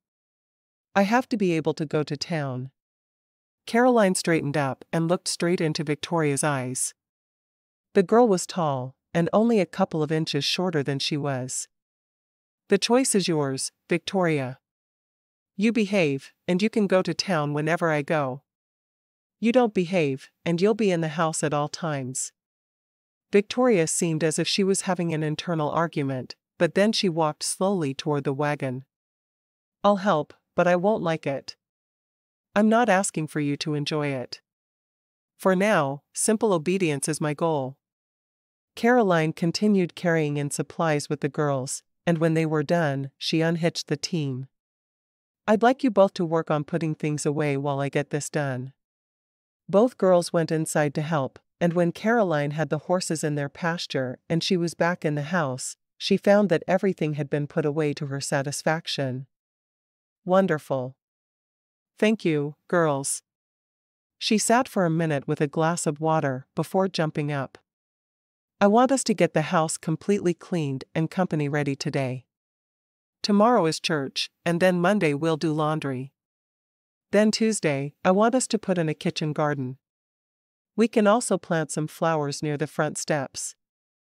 A: I have to be able to go to town." Caroline straightened up and looked straight into Victoria's eyes. The girl was tall, and only a couple of inches shorter than she was. "The choice is yours, Victoria. You behave, and you can go to town whenever I go. You don't behave, and you'll be in the house at all times." Victoria seemed as if she was having an internal argument, but then she walked slowly toward the wagon. "I'll help, but I won't like it. I'm not asking for you to enjoy it. For now, simple obedience is my goal." Caroline continued carrying in supplies with the girls, and when they were done, she unhitched the team. "I'd like you both to work on putting things away while I get this done." Both girls went inside to help, and when Caroline had the horses in their pasture and she was back in the house, she found that everything had been put away to her satisfaction. "Wonderful. Thank you, girls." She sat for a minute with a glass of water before jumping up. "I want us to get the house completely cleaned and company ready today. Tomorrow is church, and then Monday we'll do laundry. Then Tuesday, I want us to put in a kitchen garden. We can also plant some flowers near the front steps.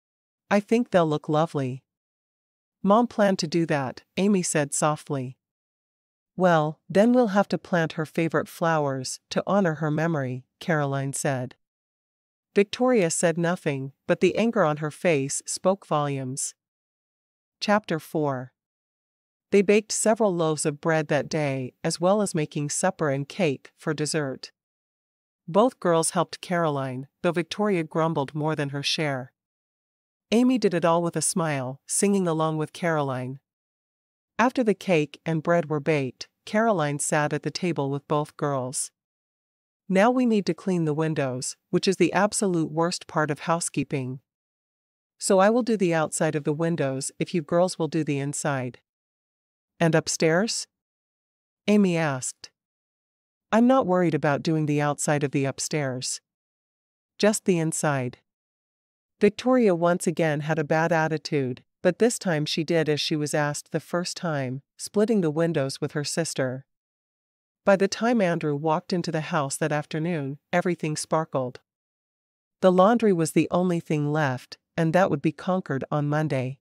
A: I think they'll look lovely." "Mom planned to do that," Amy said softly. "Well, then we'll have to plant her favorite flowers to honor her memory," Caroline said. Victoria said nothing, but the anger on her face spoke volumes. Chapter four. They baked several loaves of bread that day, as well as making supper and cake for dessert. Both girls helped Caroline, though Victoria grumbled more than her share. Amy did it all with a smile, singing along with Caroline. After the cake and bread were baked, Caroline sat at the table with both girls. "Now we need to clean the windows, which is the absolute worst part of housekeeping. So I will do the outside of the windows if you girls will do the inside. And upstairs? Amy asked. I'm not worried about doing the outside of the upstairs. Just the inside. Victoria once again had a bad attitude, but this time she did as she was asked the first time, splitting the windows with her sister. By the time Andrew walked into the house that afternoon, everything sparkled. The laundry was the only thing left, and that would be conquered on Monday.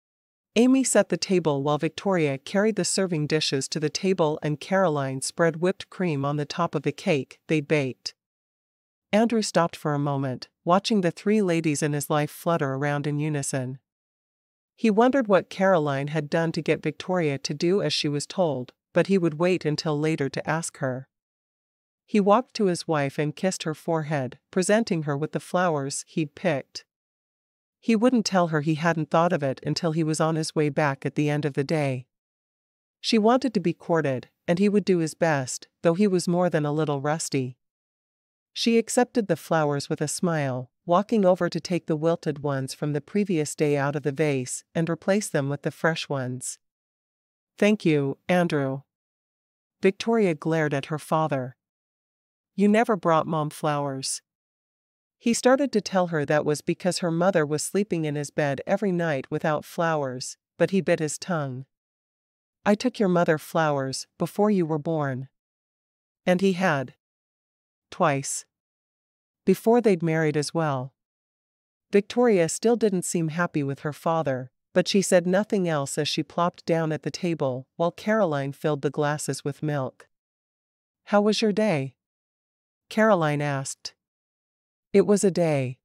A: Amy set the table while Victoria carried the serving dishes to the table and Caroline spread whipped cream on the top of the cake they'd baked. Andrew stopped for a moment, watching the three ladies in his life flutter around in unison. He wondered what Caroline had done to get Victoria to do as she was told, but he would wait until later to ask her. He walked to his wife and kissed her forehead, presenting her with the flowers he'd picked. He wouldn't tell her he hadn't thought of it until he was on his way back at the end of the day. She wanted to be courted, and he would do his best, though he was more than a little rusty. She accepted the flowers with a smile, walking over to take the wilted ones from the previous day out of the vase and replace them with the fresh ones. Thank you, Andrew. Victoria glared at her father. You never brought Mom flowers. He started to tell her that was because her mother was sleeping in his bed every night without flowers, but he bit his tongue. I took your mother flowers before you were born. And he had. Twice. Before they'd married as well. Victoria still didn't seem happy with her father, but she said nothing else as she plopped down at the table while Caroline filled the glasses with milk. How was your day? Caroline asked. It was a day.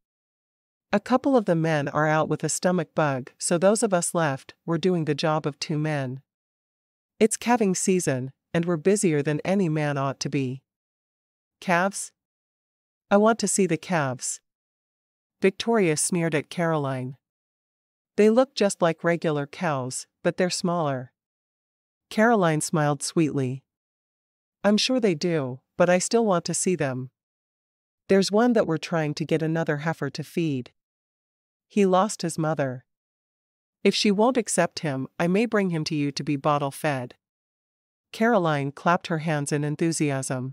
A: A couple of the men are out with a stomach bug, so those of us left were doing the job of two men. It's calving season, and we're busier than any man ought to be. Calves? I want to see the calves. Victoria sneered at Caroline. They look just like regular cows, but they're smaller. Caroline smiled sweetly. I'm sure they do, but I still want to see them. There's one that we're trying to get another heifer to feed. He lost his mother. If she won't accept him, I may bring him to you to be bottle-fed. Caroline clapped her hands in enthusiasm.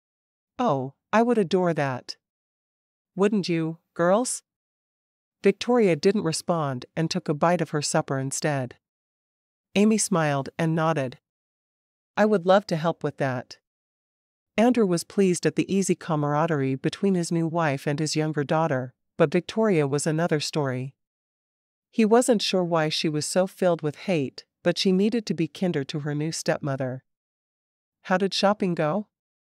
A: Oh, I would adore that. Wouldn't you, girls? Victoria didn't respond and took a bite of her supper instead. Amy smiled and nodded. I would love to help with that. Andrew was pleased at the easy camaraderie between his new wife and his younger daughter, but Victoria was another story. He wasn't sure why she was so filled with hate, but she needed to be kinder to her new stepmother. How did shopping go?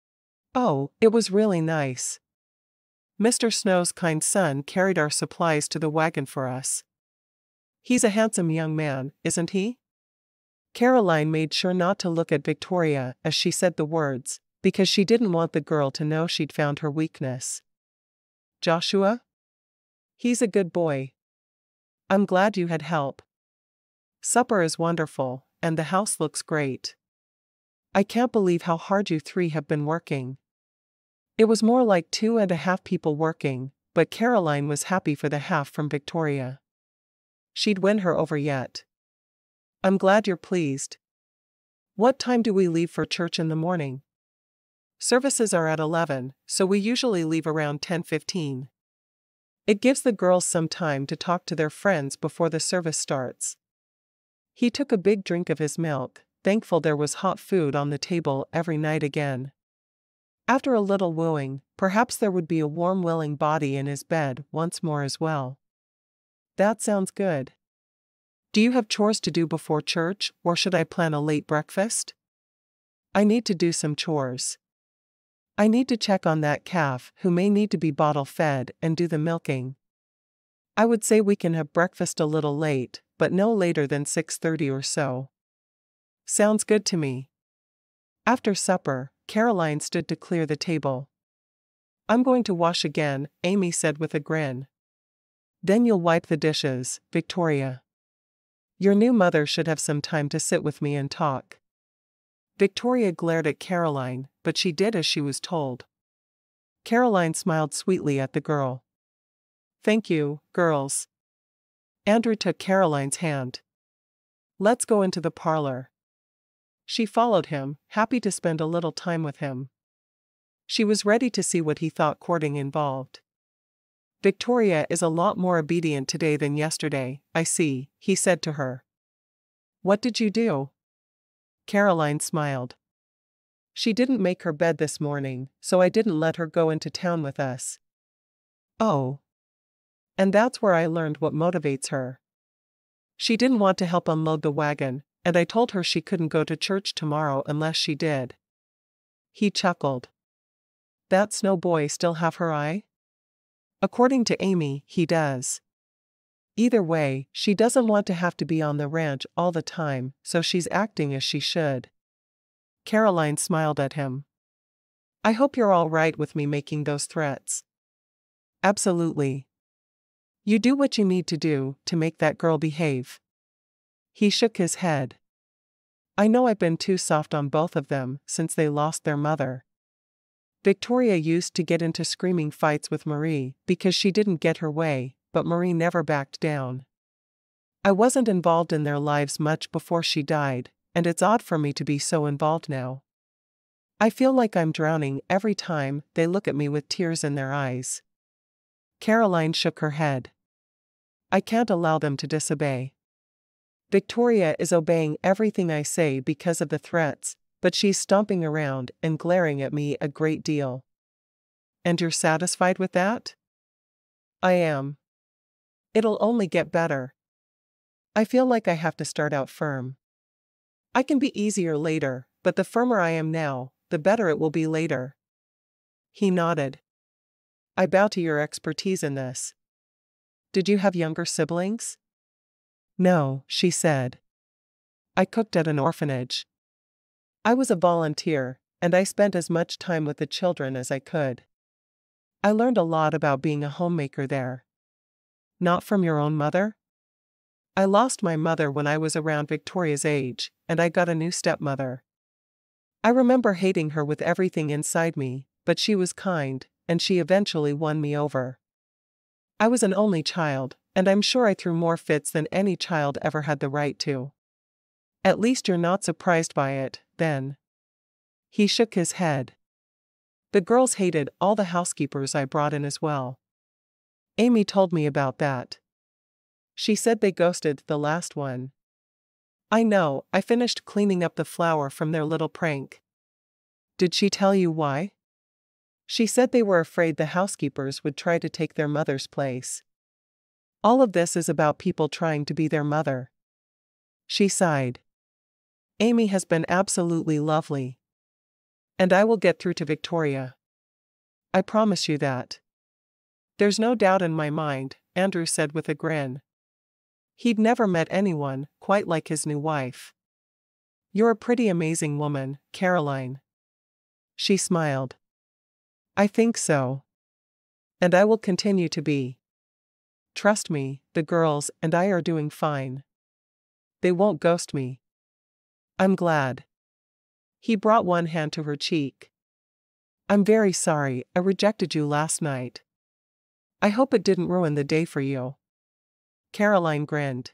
A: Oh, it was really nice. Mister Snow's kind son carried our supplies to the wagon for us. He's a handsome young man, isn't he? Caroline made sure not to look at Victoria as she said the words, because she didn't want the girl to know she'd found her weakness. Joshua? He's a good boy. I'm glad you had help. Supper is wonderful, and the house looks great. I can't believe how hard you three have been working. It was more like two and a half people working, but Caroline was happy for the half from Victoria. She'd win her over yet. I'm glad you're pleased. What time do we leave for church in the morning? Services are at eleven, so we usually leave around ten fifteen. It gives the girls some time to talk to their friends before the service starts. He took a big drink of his milk, thankful there was hot food on the table every night again. After a little wooing, perhaps there would be a warm willing body in his bed once more as well. That sounds good. Do you have chores to do before church, or should I plan a late breakfast? I need to do some chores. I need to check on that calf who may need to be bottle-fed and do the milking. I would say we can have breakfast a little late, but no later than six thirty or so. Sounds good to me. After supper, Caroline stood to clear the table. I'm going to wash again, Amy said with a grin. Then you'll wipe the dishes, Victoria. Your new mother should have some time to sit with me and talk. Victoria glared at Caroline, but she did as she was told. Caroline smiled sweetly at the girl. Thank you, girls. Andrew took Caroline's hand. Let's go into the parlor. She followed him, happy to spend a little time with him. She was ready to see what he thought courting involved. Victoria is a lot more obedient today than yesterday, I see, he said to her. What did you do? Caroline smiled. She didn't make her bed this morning, so I didn't let her go into town with us. Oh. And that's where I learned what motivates her. She didn't want to help unload the wagon, and I told her she couldn't go to church tomorrow unless she did. He chuckled. That Snow boy still have her eye? According to Amy, he does. Either way, she doesn't want to have to be on the ranch all the time, so she's acting as she should. Caroline smiled at him. I hope you're all right with me making those threats. Absolutely. You do what you need to do to make that girl behave. He shook his head. I know I've been too soft on both of them since they lost their mother. Victoria used to get into screaming fights with Marie because she didn't get her way, but Marie never backed down. I wasn't involved in their lives much before she died, and it's odd for me to be so involved now. I feel like I'm drowning every time they look at me with tears in their eyes. Caroline shook her head. I can't allow them to disobey. Victoria is obeying everything I say because of the threats, but she's stomping around and glaring at me a great deal. And you're satisfied with that? I am. It'll only get better. I feel like I have to start out firm. I can be easier later, but the firmer I am now, the better it will be later. He nodded. I bow to your expertise in this. Did you have younger siblings? No, she said. I cooked at an orphanage. I was a volunteer, and I spent as much time with the children as I could. I learned a lot about being a homemaker there. Not from your own mother? I lost my mother when I was around Victoria's age, and I got a new stepmother. I remember hating her with everything inside me, but she was kind, and she eventually won me over. I was an only child, and I'm sure I threw more fits than any child ever had the right to. At least you're not surprised by it, then. He shook his head. The girls hated all the housekeepers I brought in as well. Amy told me about that. She said they ghosted the last one. I know, I finished cleaning up the flour from their little prank. Did she tell you why? She said they were afraid the housekeepers would try to take their mother's place. All of this is about people trying to be their mother. She sighed. Amy has been absolutely lovely. And I will get through to Victoria. I promise you that. There's no doubt in my mind, Andrew said with a grin. He'd never met anyone quite like his new wife. You're a pretty amazing woman, Caroline. She smiled. I think so. And I will continue to be. Trust me, the girls and I are doing fine. They won't ghost me. I'm glad. He brought one hand to her cheek. I'm very sorry I rejected you last night. I hope it didn't ruin the day for you. Caroline grinned.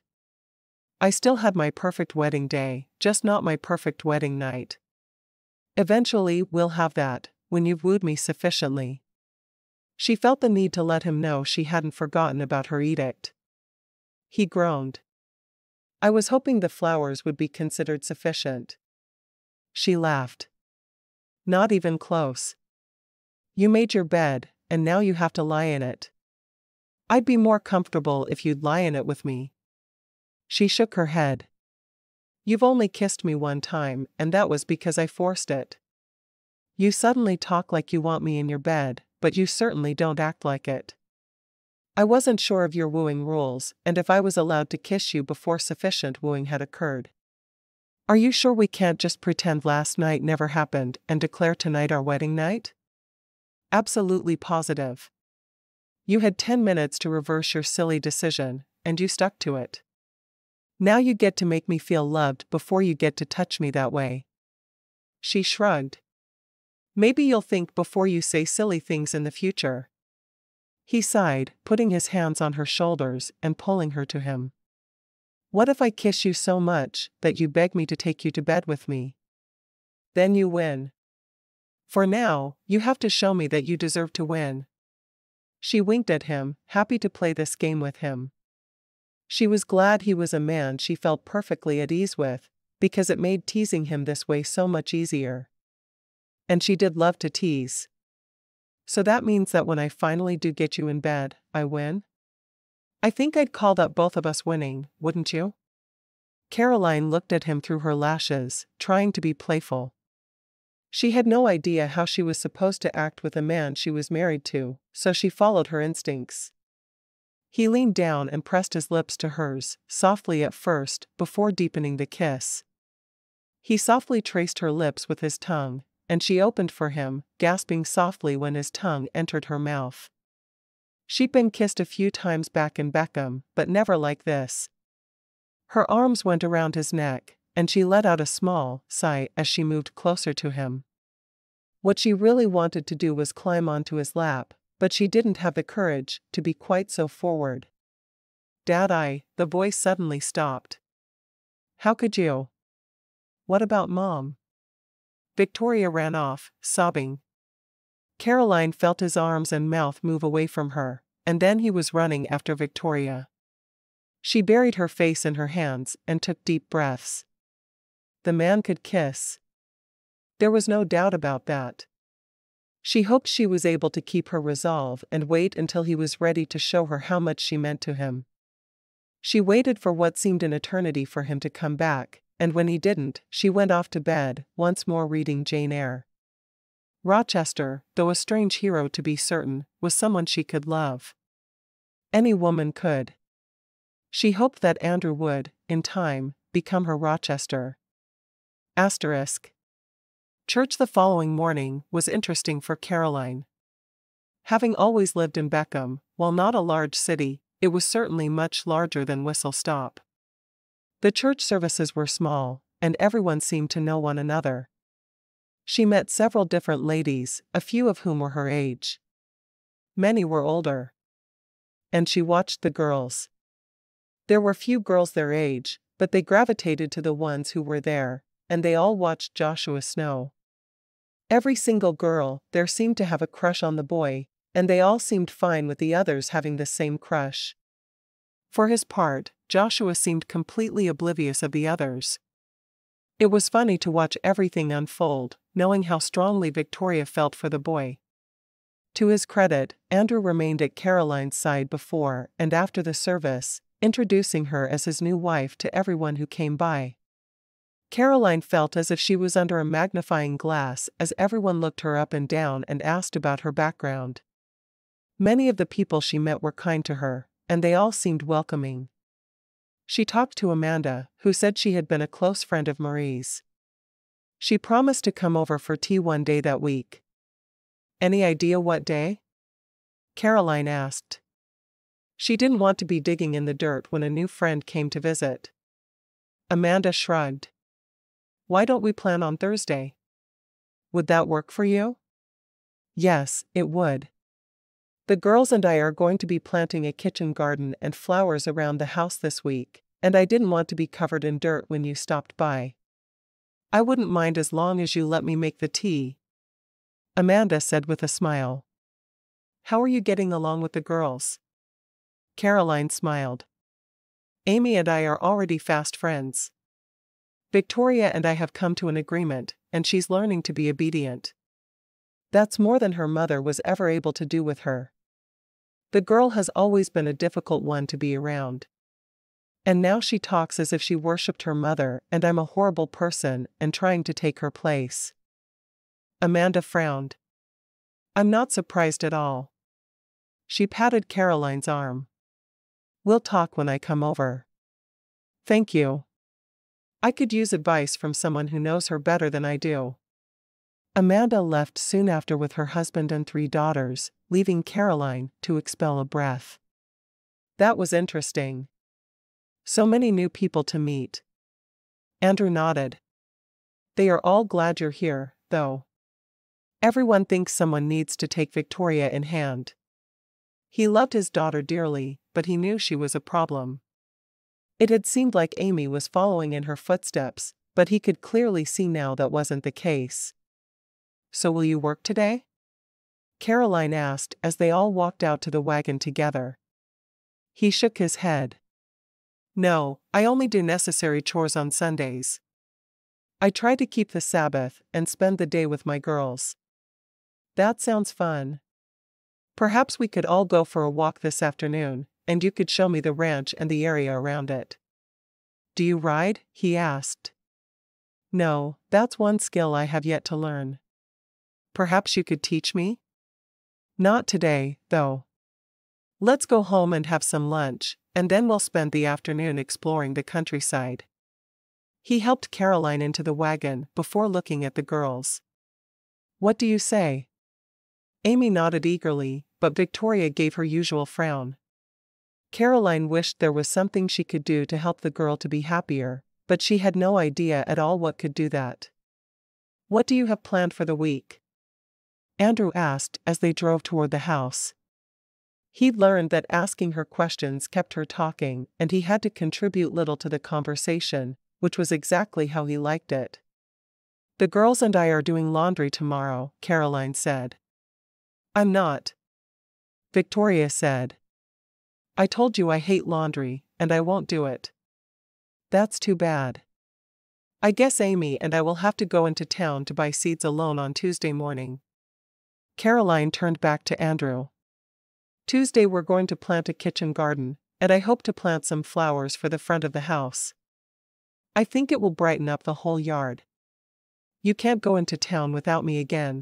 A: I still had my perfect wedding day, just not my perfect wedding night. Eventually we'll have that, when you've wooed me sufficiently. She felt the need to let him know she hadn't forgotten about her edict. He groaned. I was hoping the flowers would be considered sufficient. She laughed. Not even close. You made your bed, and now you have to lie in it. I'd be more comfortable if you'd lie in it with me. She shook her head. You've only kissed me one time, and that was because I forced it. You suddenly talk like you want me in your bed, but you certainly don't act like it. I wasn't sure of your wooing rules, and if I was allowed to kiss you before sufficient wooing had occurred. Are you sure we can't just pretend last night never happened and declare tonight our wedding night? Absolutely positive. You had ten minutes to reverse your silly decision, and you stuck to it. Now you get to make me feel loved before you get to touch me that way. She shrugged. Maybe you'll think before you say silly things in the future. He sighed, putting his hands on her shoulders and pulling her to him. What if I kiss you so much that you beg me to take you to bed with me? Then you win. For now, you have to show me that you deserve to win. She winked at him, happy to play this game with him. She was glad he was a man she felt perfectly at ease with, because it made teasing him this way so much easier. And she did love to tease. So that means that when I finally do get you in bed, I win? I think I'd call that both of us winning, wouldn't you? Caroline looked at him through her lashes, trying to be playful. She had no idea how she was supposed to act with a man she was married to, so she followed her instincts. He leaned down and pressed his lips to hers, softly at first, before deepening the kiss. He softly traced her lips with his tongue, and she opened for him, gasping softly when his tongue entered her mouth. She'd been kissed a few times back in Beckham, but never like this. Her arms went around his neck, and she let out a small sigh as she moved closer to him. What she really wanted to do was climb onto his lap, but she didn't have the courage to be quite so forward. Dad, I, the voice suddenly stopped. How could you? What about Mom? Victoria ran off, sobbing. Caroline felt his arms and mouth move away from her, and then he was running after Victoria. She buried her face in her hands and took deep breaths. The man could kiss. There was no doubt about that. She hoped she was able to keep her resolve and wait until he was ready to show her how much she meant to him. She waited for what seemed an eternity for him to come back, and when he didn't, she went off to bed, once more reading Jane Eyre. Rochester, though a strange hero to be certain, was someone she could love. Any woman could. She hoped that Andrew would, in time, become her Rochester. Asterisk. Church the following morning was interesting for Caroline. Having always lived in Beckham, while not a large city, it was certainly much larger than Whistle Stop. The church services were small, and everyone seemed to know one another. She met several different ladies, a few of whom were her age. Many were older. And she watched the girls. There were few girls their age, but they gravitated to the ones who were there, and they all watched Joshua Snow. Every single girl there seemed to have a crush on the boy, and they all seemed fine with the others having the same crush. For his part, Joshua seemed completely oblivious of the others. It was funny to watch everything unfold, knowing how strongly Victoria felt for the boy. To his credit, Andrew remained at Caroline's side before and after the service, introducing her as his new wife to everyone who came by. Caroline felt as if she was under a magnifying glass as everyone looked her up and down and asked about her background. Many of the people she met were kind to her, and they all seemed welcoming. She talked to Amanda, who said she had been a close friend of Marie's. She promised to come over for tea one day that week. Any idea what day? Caroline asked. She didn't want to be digging in the dirt when a new friend came to visit. Amanda shrugged. Why don't we plan on Thursday? Would that work for you? Yes, it would. The girls and I are going to be planting a kitchen garden and flowers around the house this week, and I didn't want to be covered in dirt when you stopped by. I wouldn't mind as long as you let me make the tea, Amanda said with a smile. How are you getting along with the girls? Caroline smiled. Amy and I are already fast friends. Victoria and I have come to an agreement, and she's learning to be obedient. That's more than her mother was ever able to do with her. The girl has always been a difficult one to be around. And now she talks as if she worshipped her mother and I'm a horrible person and trying to take her place. Amanda frowned. I'm not surprised at all. She patted Caroline's arm. We'll talk when I come over. Thank you. I could use advice from someone who knows her better than I do. Amanda left soon after with her husband and three daughters, leaving Caroline to expel a breath. That was interesting. So many new people to meet. Andrew nodded. They are all glad you're here, though. Everyone thinks someone needs to take Victoria in hand. He loved his daughter dearly, but he knew she was a problem. It had seemed like Amy was following in her footsteps, but he could clearly see now that wasn't the case. "So will you work today?" Caroline asked as they all walked out to the wagon together. He shook his head. "No, I only do necessary chores on Sundays. I try to keep the Sabbath and spend the day with my girls." "That sounds fun. Perhaps we could all go for a walk this afternoon, and you could show me the ranch and the area around it." "Do you ride?" he asked. "No, that's one skill I have yet to learn." "Perhaps you could teach me?" "Not today, though. Let's go home and have some lunch, and then we'll spend the afternoon exploring the countryside." He helped Caroline into the wagon before looking at the girls. "What do you say?" Amy nodded eagerly, but Victoria gave her usual frown. Caroline wished there was something she could do to help the girl to be happier, but she had no idea at all what could do that. "What do you have planned for the week?" Andrew asked as they drove toward the house. He'd learned that asking her questions kept her talking, and he had to contribute little to the conversation, which was exactly how he liked it. "The girls and I are doing laundry tomorrow," Caroline said. "I'm not," Victoria said. "I told you I hate laundry, and I won't do it." "That's too bad. I guess Amy and I will have to go into town to buy seeds alone on Tuesday morning." Caroline turned back to Andrew. "Tuesday we're going to plant a kitchen garden, and I hope to plant some flowers for the front of the house. I think it will brighten up the whole yard." "You can't go into town without me again."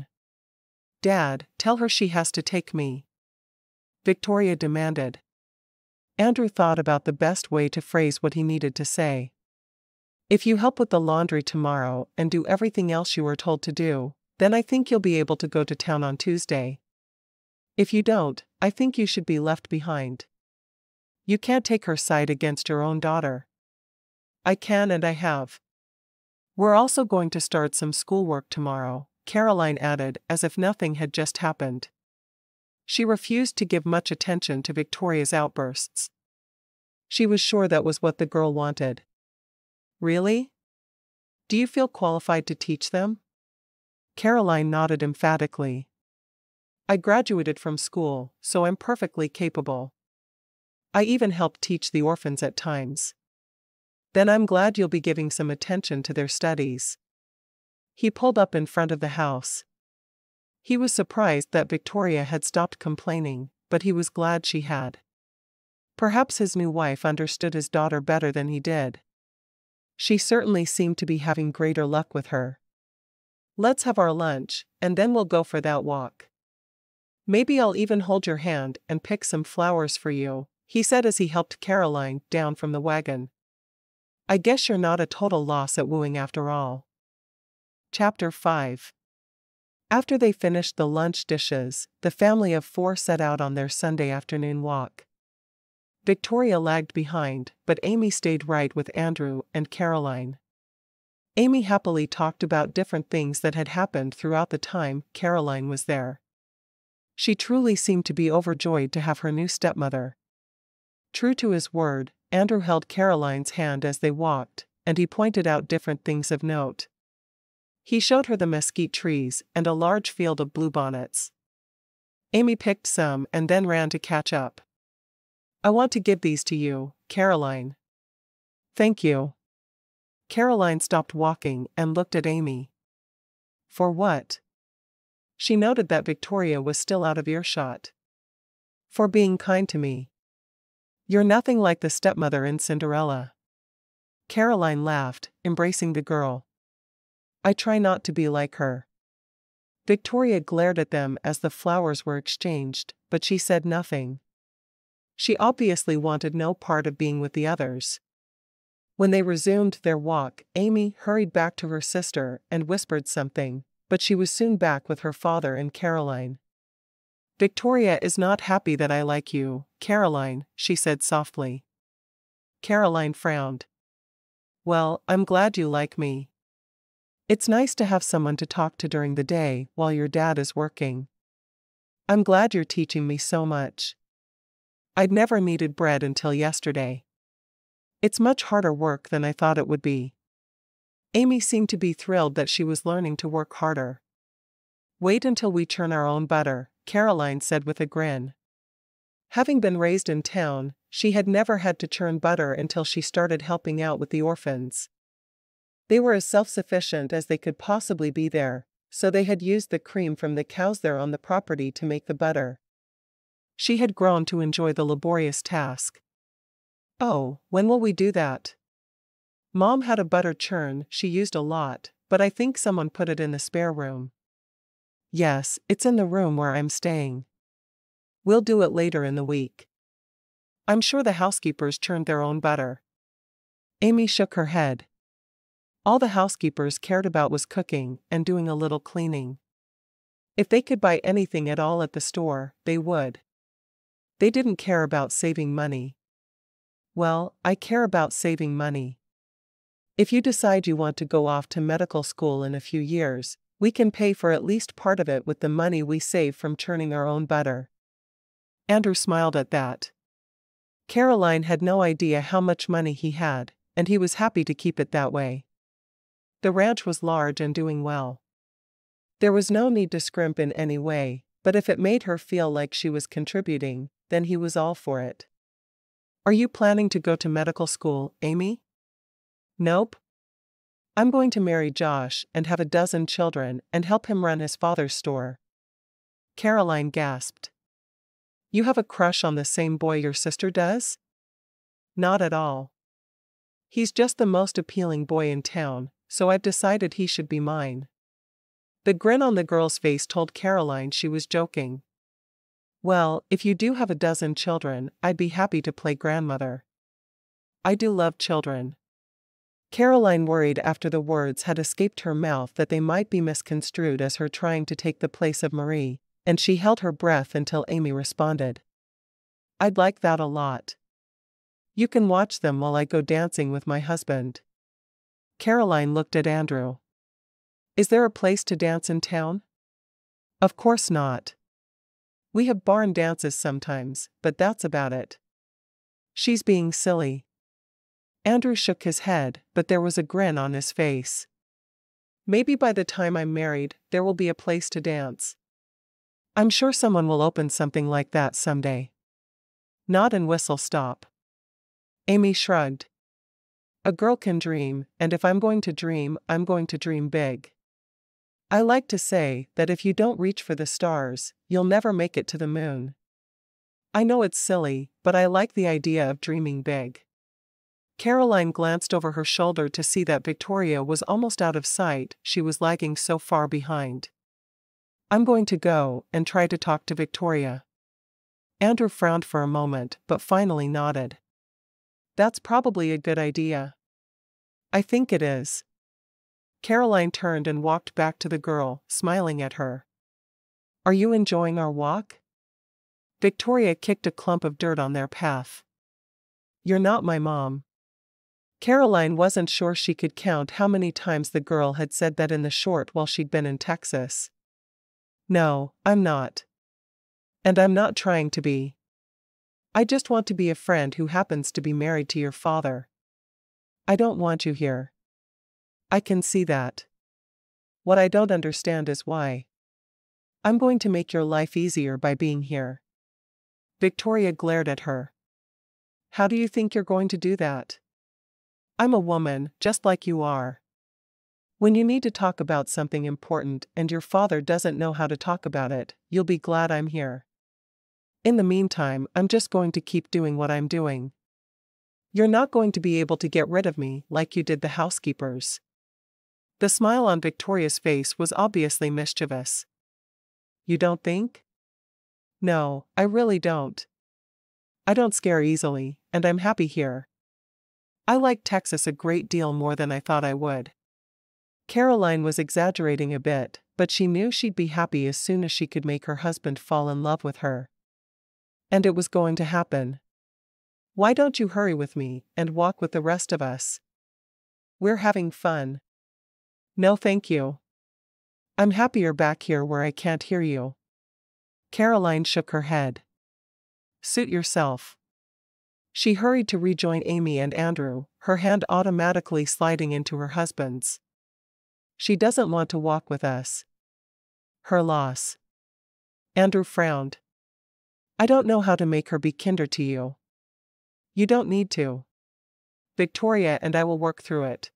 A: "Dad, tell her she has to take me," Victoria demanded. Andrew thought about the best way to phrase what he needed to say. "If you help with the laundry tomorrow and do everything else you were told to do, then I think you'll be able to go to town on Tuesday. If you don't, I think you should be left behind. You can't take her side against your own daughter." "I can and I have. We're also going to start some schoolwork tomorrow," Caroline added as if nothing had just happened. She refused to give much attention to Victoria's outbursts. She was sure that was what the girl wanted. "Really? Do you feel qualified to teach them?" Caroline nodded emphatically. "I graduated from school, so I'm perfectly capable. I even help teach the orphans at times." "Then I'm glad you'll be giving some attention to their studies." He pulled up in front of the house. He was surprised that Victoria had stopped complaining, but he was glad she had. Perhaps his new wife understood his daughter better than he did. She certainly seemed to be having greater luck with her. "Let's have our lunch, and then we'll go for that walk. Maybe I'll even hold your hand and pick some flowers for you," he said as he helped Caroline down from the wagon. "I guess you're not a total loss at wooing after all." Chapter five. After they finished the lunch dishes, the family of four set out on their Sunday afternoon walk. Victoria lagged behind, but Amy stayed right with Andrew and Caroline. Amy happily talked about different things that had happened throughout the time Caroline was there. She truly seemed to be overjoyed to have her new stepmother. True to his word, Andrew held Caroline's hand as they walked, and he pointed out different things of note. He showed her the mesquite trees and a large field of bluebonnets. Amy picked some and then ran to catch up. "I want to give these to you, Caroline." "Thank you." Caroline stopped walking and looked at Amy. "For what?" She noted that Victoria was still out of earshot. "For being kind to me. You're nothing like the stepmother in Cinderella." Caroline laughed, embracing the girl. "I try not to be like her." Victoria glared at them as the flowers were exchanged, but she said nothing. She obviously wanted no part of being with the others. When they resumed their walk, Amy hurried back to her sister and whispered something, but she was soon back with her father and Caroline. "Victoria is not happy that I like you, Caroline," she said softly. Caroline frowned. "Well, I'm glad you like me. It's nice to have someone to talk to during the day while your dad is working. I'm glad you're teaching me so much." I'd never kneaded bread until yesterday. It's much harder work than I thought it would be. Amy seemed to be thrilled that she was learning to work harder. Wait until we churn our own butter, Caroline said with a grin. Having been raised in town, she had never had to churn butter until she started helping out with the orphans. They were as self-sufficient as they could possibly be there, so they had used the cream from the cows there on the property to make the butter. She had grown to enjoy the laborious task. Oh, when will we do that? Mom had a butter churn she used a lot, but I think someone put it in the spare room. Yes, it's in the room where I'm staying. We'll do it later in the week. I'm sure the housekeepers churned their own butter. Amy shook her head. All the housekeepers cared about was cooking and doing a little cleaning. If they could buy anything at all at the store, they would. They didn't care about saving money. Well, I care about saving money. If you decide you want to go off to medical school in a few years, we can pay for at least part of it with the money we save from churning our own butter. Andrew smiled at that. Caroline had no idea how much money he had, and he was happy to keep it that way. The ranch was large and doing well. There was no need to scrimp in any way, but if it made her feel like she was contributing, then he was all for it. Are you planning to go to medical school, Amy? Nope. I'm going to marry Josh and have a dozen children and help him run his father's store. Caroline gasped. You have a crush on the same boy your sister does? Not at all. He's just the most appealing boy in town, so I've decided he should be mine. The grin on the girl's face told Caroline she was joking. Well, if you do have a dozen children, I'd be happy to play grandmother. I do love children. Caroline worried after the words had escaped her mouth that they might be misconstrued as her trying to take the place of Marie, and she held her breath until Amy responded. I'd like that a lot. You can watch them while I go dancing with my husband. Caroline looked at Andrew. Is there a place to dance in town? Of course not. We have barn dances sometimes, but that's about it. She's being silly. Andrew shook his head, but there was a grin on his face. Maybe by the time I'm married, there will be a place to dance. I'm sure someone will open something like that someday. Nod and whistle stop. Amy shrugged. A girl can dream, and if I'm going to dream, I'm going to dream big. I like to say that if you don't reach for the stars, you'll never make it to the moon. I know it's silly, but I like the idea of dreaming big. Caroline glanced over her shoulder to see that Victoria was almost out of sight, she was lagging so far behind. I'm going to go and try to talk to Victoria. Andrew frowned for a moment, but finally nodded. That's probably a good idea. I think it is. Caroline turned and walked back to the girl, smiling at her. Are you enjoying our walk? Victoria kicked a clump of dirt on their path. You're not my mom. Caroline wasn't sure she could count how many times the girl had said that in the short while she'd been in Texas. No, I'm not. And I'm not trying to be. I just want to be a friend who happens to be married to your father. I don't want you here. I can see that. What I don't understand is why. I'm going to make your life easier by being here. Victoria glared at her. How do you think you're going to do that? I'm a woman, just like you are. When you need to talk about something important and your father doesn't know how to talk about it, you'll be glad I'm here. In the meantime, I'm just going to keep doing what I'm doing. You're not going to be able to get rid of me like you did the housekeepers. The smile on Victoria's face was obviously mischievous. You don't think? No, I really don't. I don't scare easily, and I'm happy here. I like Texas a great deal more than I thought I would. Caroline was exaggerating a bit, but she knew she'd be happy as soon as she could make her husband fall in love with her. And it was going to happen. Why don't you hurry with me and walk with the rest of us? We're having fun. No thank you. I'm happier back here where I can't hear you. Caroline shook her head. Suit yourself. She hurried to rejoin Amy and Andrew, her hand automatically sliding into her husband's. She doesn't want to walk with us. Her loss. Andrew frowned. I don't know how to make her be kinder to you. You don't need to. Victoria and I will work through it.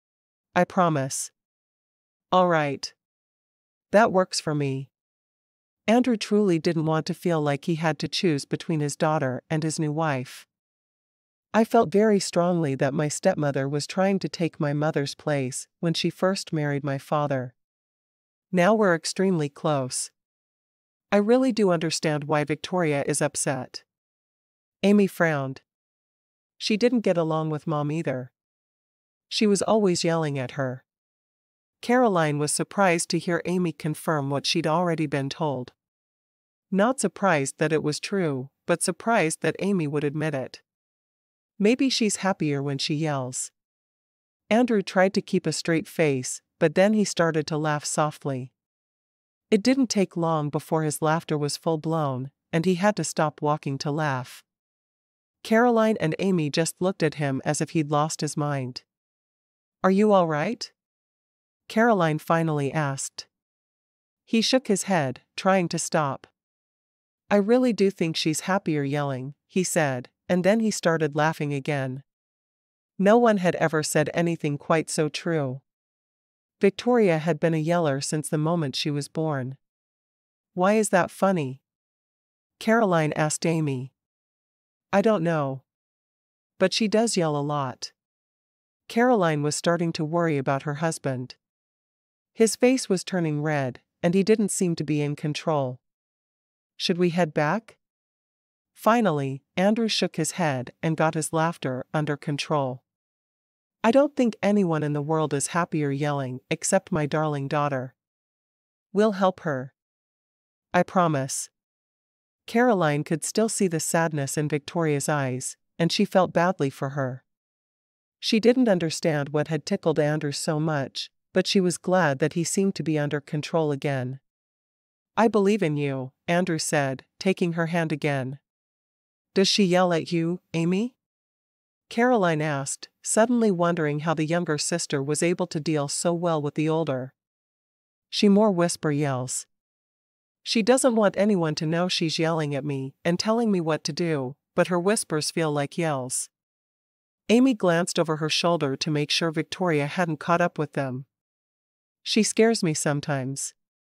A: I promise. All right. That works for me. Andrew truly didn't want to feel like he had to choose between his daughter and his new wife. I felt very strongly that my stepmother was trying to take my mother's place when she first married my father. Now we're extremely close. I really do understand why Victoria is upset. Amy frowned. She didn't get along with Mom either. She was always yelling at her. Caroline was surprised to hear Amy confirm what she'd already been told. Not surprised that it was true, but surprised that Amy would admit it. Maybe she's happier when she yells. Andrew tried to keep a straight face, but then he started to laugh softly. It didn't take long before his laughter was full-blown, and he had to stop walking to laugh. Caroline and Amy just looked at him as if he'd lost his mind. Are you all right? Caroline finally asked. He shook his head, trying to stop. I really do think she's happier yelling, he said, and then he started laughing again. No one had ever said anything quite so true. Victoria had been a yeller since the moment she was born. Why is that funny? Caroline asked Amy. I don't know. But she does yell a lot. Caroline was starting to worry about her husband. His face was turning red, and he didn't seem to be in control. Should we head back? Finally, Andrew shook his head and got his laughter under control. I don't think anyone in the world is happier yelling except my darling daughter. We'll help her. I promise. Caroline could still see the sadness in Victoria's eyes, and she felt badly for her. She didn't understand what had tickled Andrew so much, but she was glad that he seemed to be under control again. I believe in you, Andrew said, taking her hand again. Does she yell at you, Amy? Caroline asked, suddenly wondering how the younger sister was able to deal so well with the older. She more whisper yells. She doesn't want anyone to know she's yelling at me and telling me what to do, but her whispers feel like yells. Amy glanced over her shoulder to make sure Victoria hadn't caught up with them. She scares me sometimes.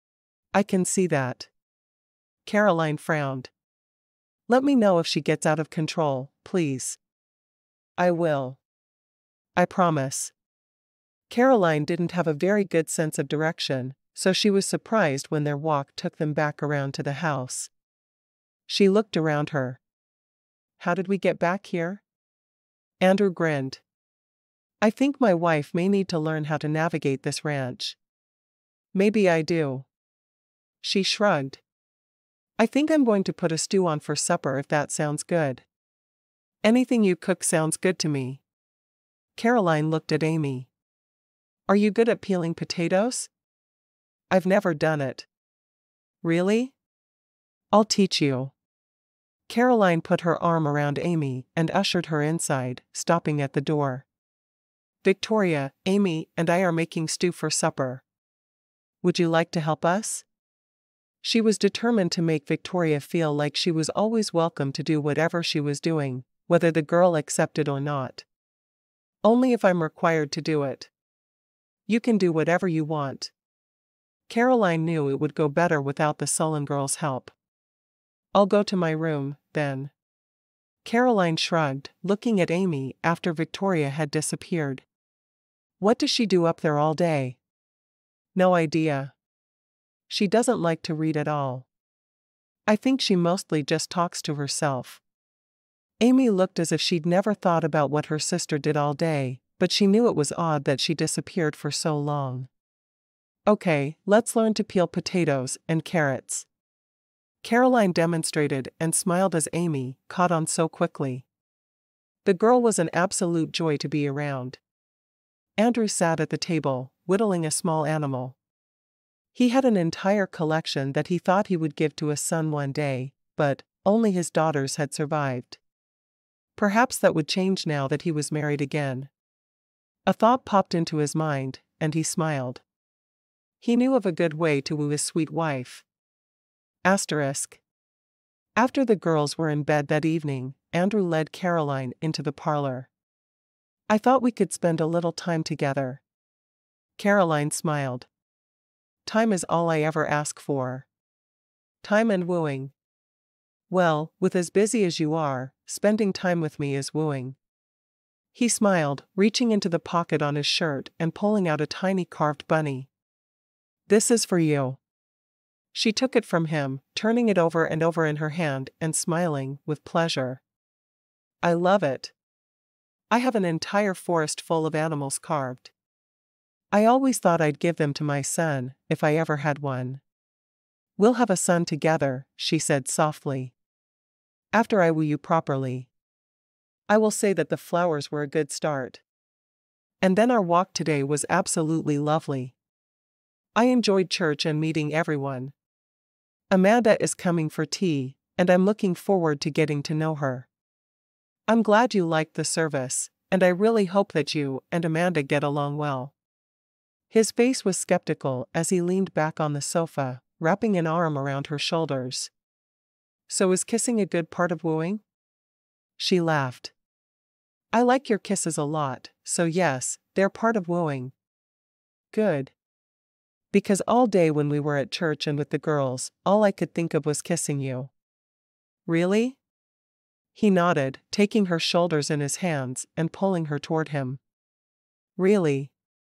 A: I can see that. Caroline frowned. Let me know if she gets out of control, please. I will. I promise. Caroline didn't have a very good sense of direction, so she was surprised when their walk took them back around to the house. She looked around her. How did we get back here? Andrew grinned. I think my wife may need to learn how to navigate this ranch. Maybe I do. She shrugged. I think I'm going to put a stew on for supper if that sounds good. Anything you cook sounds good to me. Caroline looked at Amy. Are you good at peeling potatoes? I've never done it. Really? I'll teach you. Caroline put her arm around Amy and ushered her inside, stopping at the door. Victoria, Amy, and I are making stew for supper. Would you like to help us? She was determined to make Victoria feel like she was always welcome to do whatever she was doing, whether the girl accepted or not. Only if I'm required to do it. You can do whatever you want. Caroline knew it would go better without the sullen girl's help. I'll go to my room, then. Caroline shrugged, looking at Amy after Victoria had disappeared. What does she do up there all day? No idea. She doesn't like to read at all. I think she mostly just talks to herself. Amy looked as if she'd never thought about what her sister did all day, but she knew it was odd that she disappeared for so long. Okay, let's learn to peel potatoes and carrots. Caroline demonstrated and smiled as Amy caught on so quickly. The girl was an absolute joy to be around. Andrew sat at the table, whittling a small animal. He had an entire collection that he thought he would give to his son one day, but, only his daughters had survived. Perhaps that would change now that he was married again. A thought popped into his mind, and he smiled. He knew of a good way to woo his sweet wife. Asterisk. After the girls were in bed that evening, Andrew led Caroline into the parlor. I thought we could spend a little time together. Caroline smiled. Time is all I ever ask for. Time and wooing. Well, with as busy as you are, spending time with me is wooing. He smiled, reaching into the pocket on his shirt and pulling out a tiny carved bunny. This is for you. She took it from him, turning it over and over in her hand and smiling with pleasure. I love it. I have an entire forest full of animals carved. I always thought I'd give them to my son, if I ever had one. We'll have a son together, she said softly. After I woo you properly. I will say that the flowers were a good start. And then our walk today was absolutely lovely. I enjoyed church and meeting everyone. Amanda is coming for tea, and I'm looking forward to getting to know her. I'm glad you liked the service, and I really hope that you and Amanda get along well. His face was skeptical as he leaned back on the sofa, wrapping an arm around her shoulders. So is kissing a good part of wooing? She laughed. I like your kisses a lot, so yes, they're part of wooing. Good. Because all day when we were at church and with the girls, all I could think of was kissing you. Really? He nodded, taking her shoulders in his hands and pulling her toward him. Really?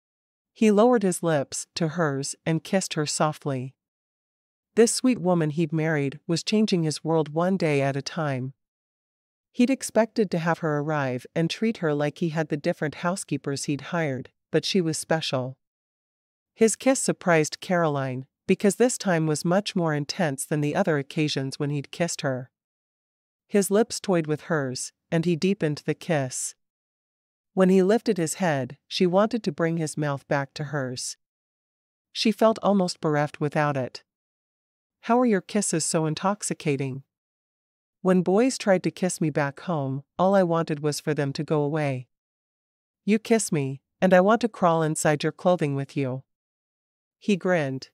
A: He lowered his lips to hers and kissed her softly. This sweet woman he'd married was changing his world one day at a time. He'd expected to have her arrive and treat her like he had the different housekeepers he'd hired, but she was special. His kiss surprised Caroline, because this time was much more intense than the other occasions when he'd kissed her. His lips toyed with hers, and he deepened the kiss. When he lifted his head, she wanted to bring his mouth back to hers. She felt almost bereft without it. How are your kisses so intoxicating? When boys tried to kiss me back home, all I wanted was for them to go away. You kiss me, and I want to crawl inside your clothing with you. He grinned.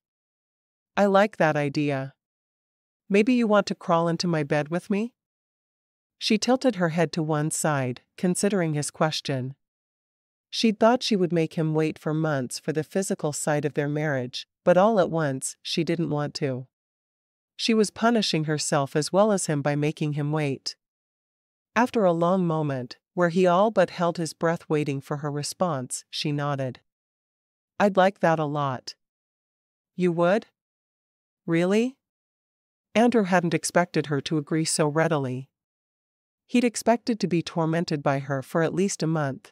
A: I like that idea. Maybe you want to crawl into my bed with me? She tilted her head to one side, considering his question. She'd thought she would make him wait for months for the physical side of their marriage, but all at once, she didn't want to. She was punishing herself as well as him by making him wait. After a long moment, where he all but held his breath waiting for her response, she nodded. I'd like that a lot. You would? Really? Andrew hadn't expected her to agree so readily. He'd expected to be tormented by her for at least a month.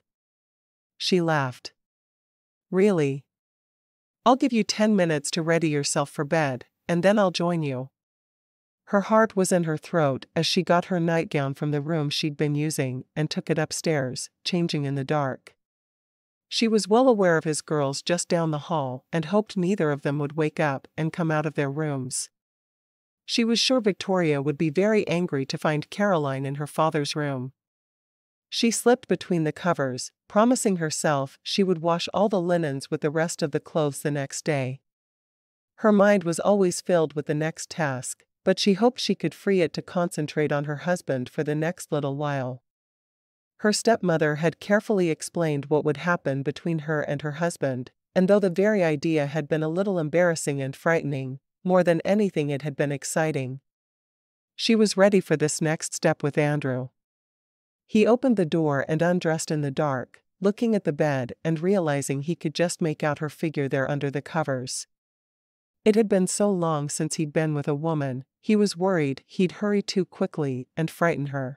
A: She laughed. Really? I'll give you ten minutes to ready yourself for bed, and then I'll join you. Her heart was in her throat as she got her nightgown from the room she'd been using and took it upstairs, changing in the dark. She was well aware of his girls just down the hall and hoped neither of them would wake up and come out of their rooms. She was sure Victoria would be very angry to find Caroline in her father's room. She slipped between the covers, promising herself she would wash all the linens with the rest of the clothes the next day. Her mind was always filled with the next task, but she hoped she could free it to concentrate on her husband for the next little while. Her stepmother had carefully explained what would happen between her and her husband, and though the very idea had been a little embarrassing and frightening, more than anything it had been exciting. She was ready for this next step with Andrew. He opened the door and undressed in the dark, looking at the bed and realizing he could just make out her figure there under the covers. It had been so long since he'd been with a woman, he was worried he'd hurry too quickly and frighten her.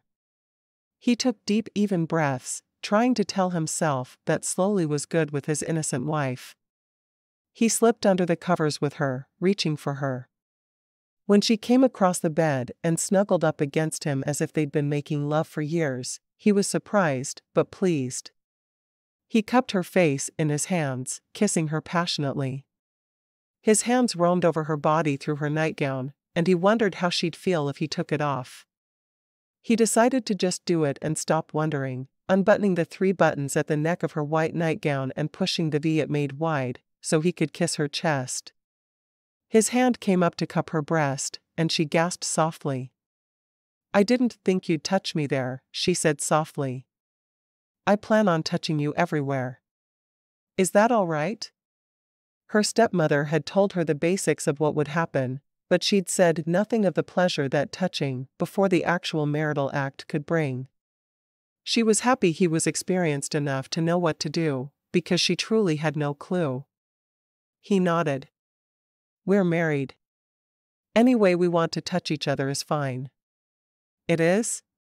A: He took deep even breaths, trying to tell himself that slowly was good with his innocent wife. He slipped under the covers with her, reaching for her. When she came across the bed and snuggled up against him as if they'd been making love for years, he was surprised, but pleased. He cupped her face in his hands, kissing her passionately. His hands roamed over her body through her nightgown, and he wondered how she'd feel if he took it off. He decided to just do it and stopped wondering, unbuttoning the three buttons at the neck of her white nightgown and pushing the V it made wide, so he could kiss her chest. His hand came up to cup her breast, and she gasped softly. "I didn't think you'd touch me there," she said softly. "I plan on touching you everywhere. Is that all right?" Her stepmother had told her the basics of what would happen, but she'd said nothing of the pleasure that touching before the actual marital act could bring. She was happy he was experienced enough to know what to do, because she truly had no clue. He nodded. "We're married. Any way we want to touch each other is fine." "It is?"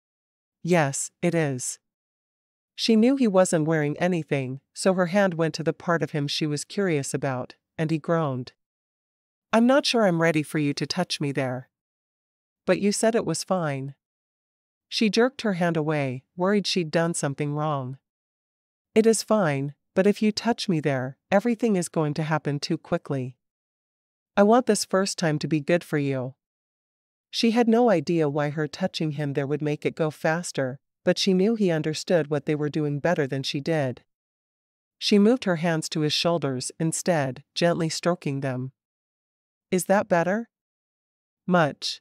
A: "Yes, it is." She knew he wasn't wearing anything, so her hand went to the part of him she was curious about, and he groaned. "I'm not sure I'm ready for you to touch me there." "But you said it was fine." She jerked her hand away, worried she'd done something wrong. "It is fine, but if you touch me there, everything is going to happen too quickly. I want this first time to be good for you." She had no idea why her touching him there would make it go faster, but she knew he understood what they were doing better than she did. She moved her hands to his shoulders instead, gently stroking them. "Is that better?" "Much."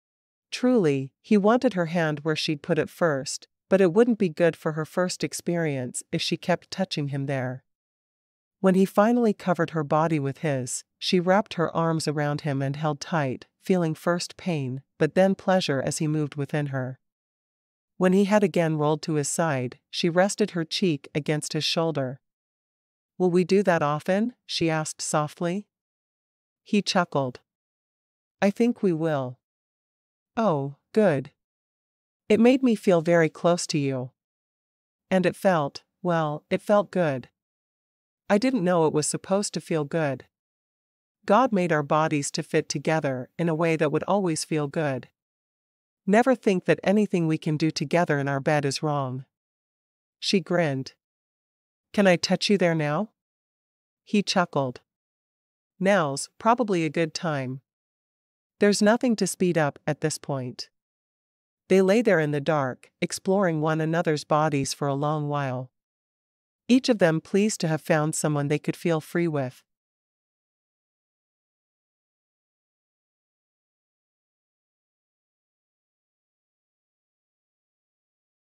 A: Truly, he wanted her hand where she'd put it first, but it wouldn't be good for her first experience if she kept touching him there. When he finally covered her body with his, she wrapped her arms around him and held tight, feeling first pain, but then pleasure as he moved within her. When he had again rolled to his side, she rested her cheek against his shoulder. "Will we do that often?" she asked softly. He chuckled. "I think we will." "Oh, good. It made me feel very close to you." And it felt, well, it felt good. "I didn't know it was supposed to feel good." God made our bodies to fit together in a way that would always feel good. Never think that anything we can do together in our bed is wrong. She grinned. "Can I touch you there now?" He chuckled. "Now's probably a good time. There's nothing to speed up at this point." They lay there in the dark, exploring one another's bodies for a long while. Each of them pleased to have found someone they could feel free with,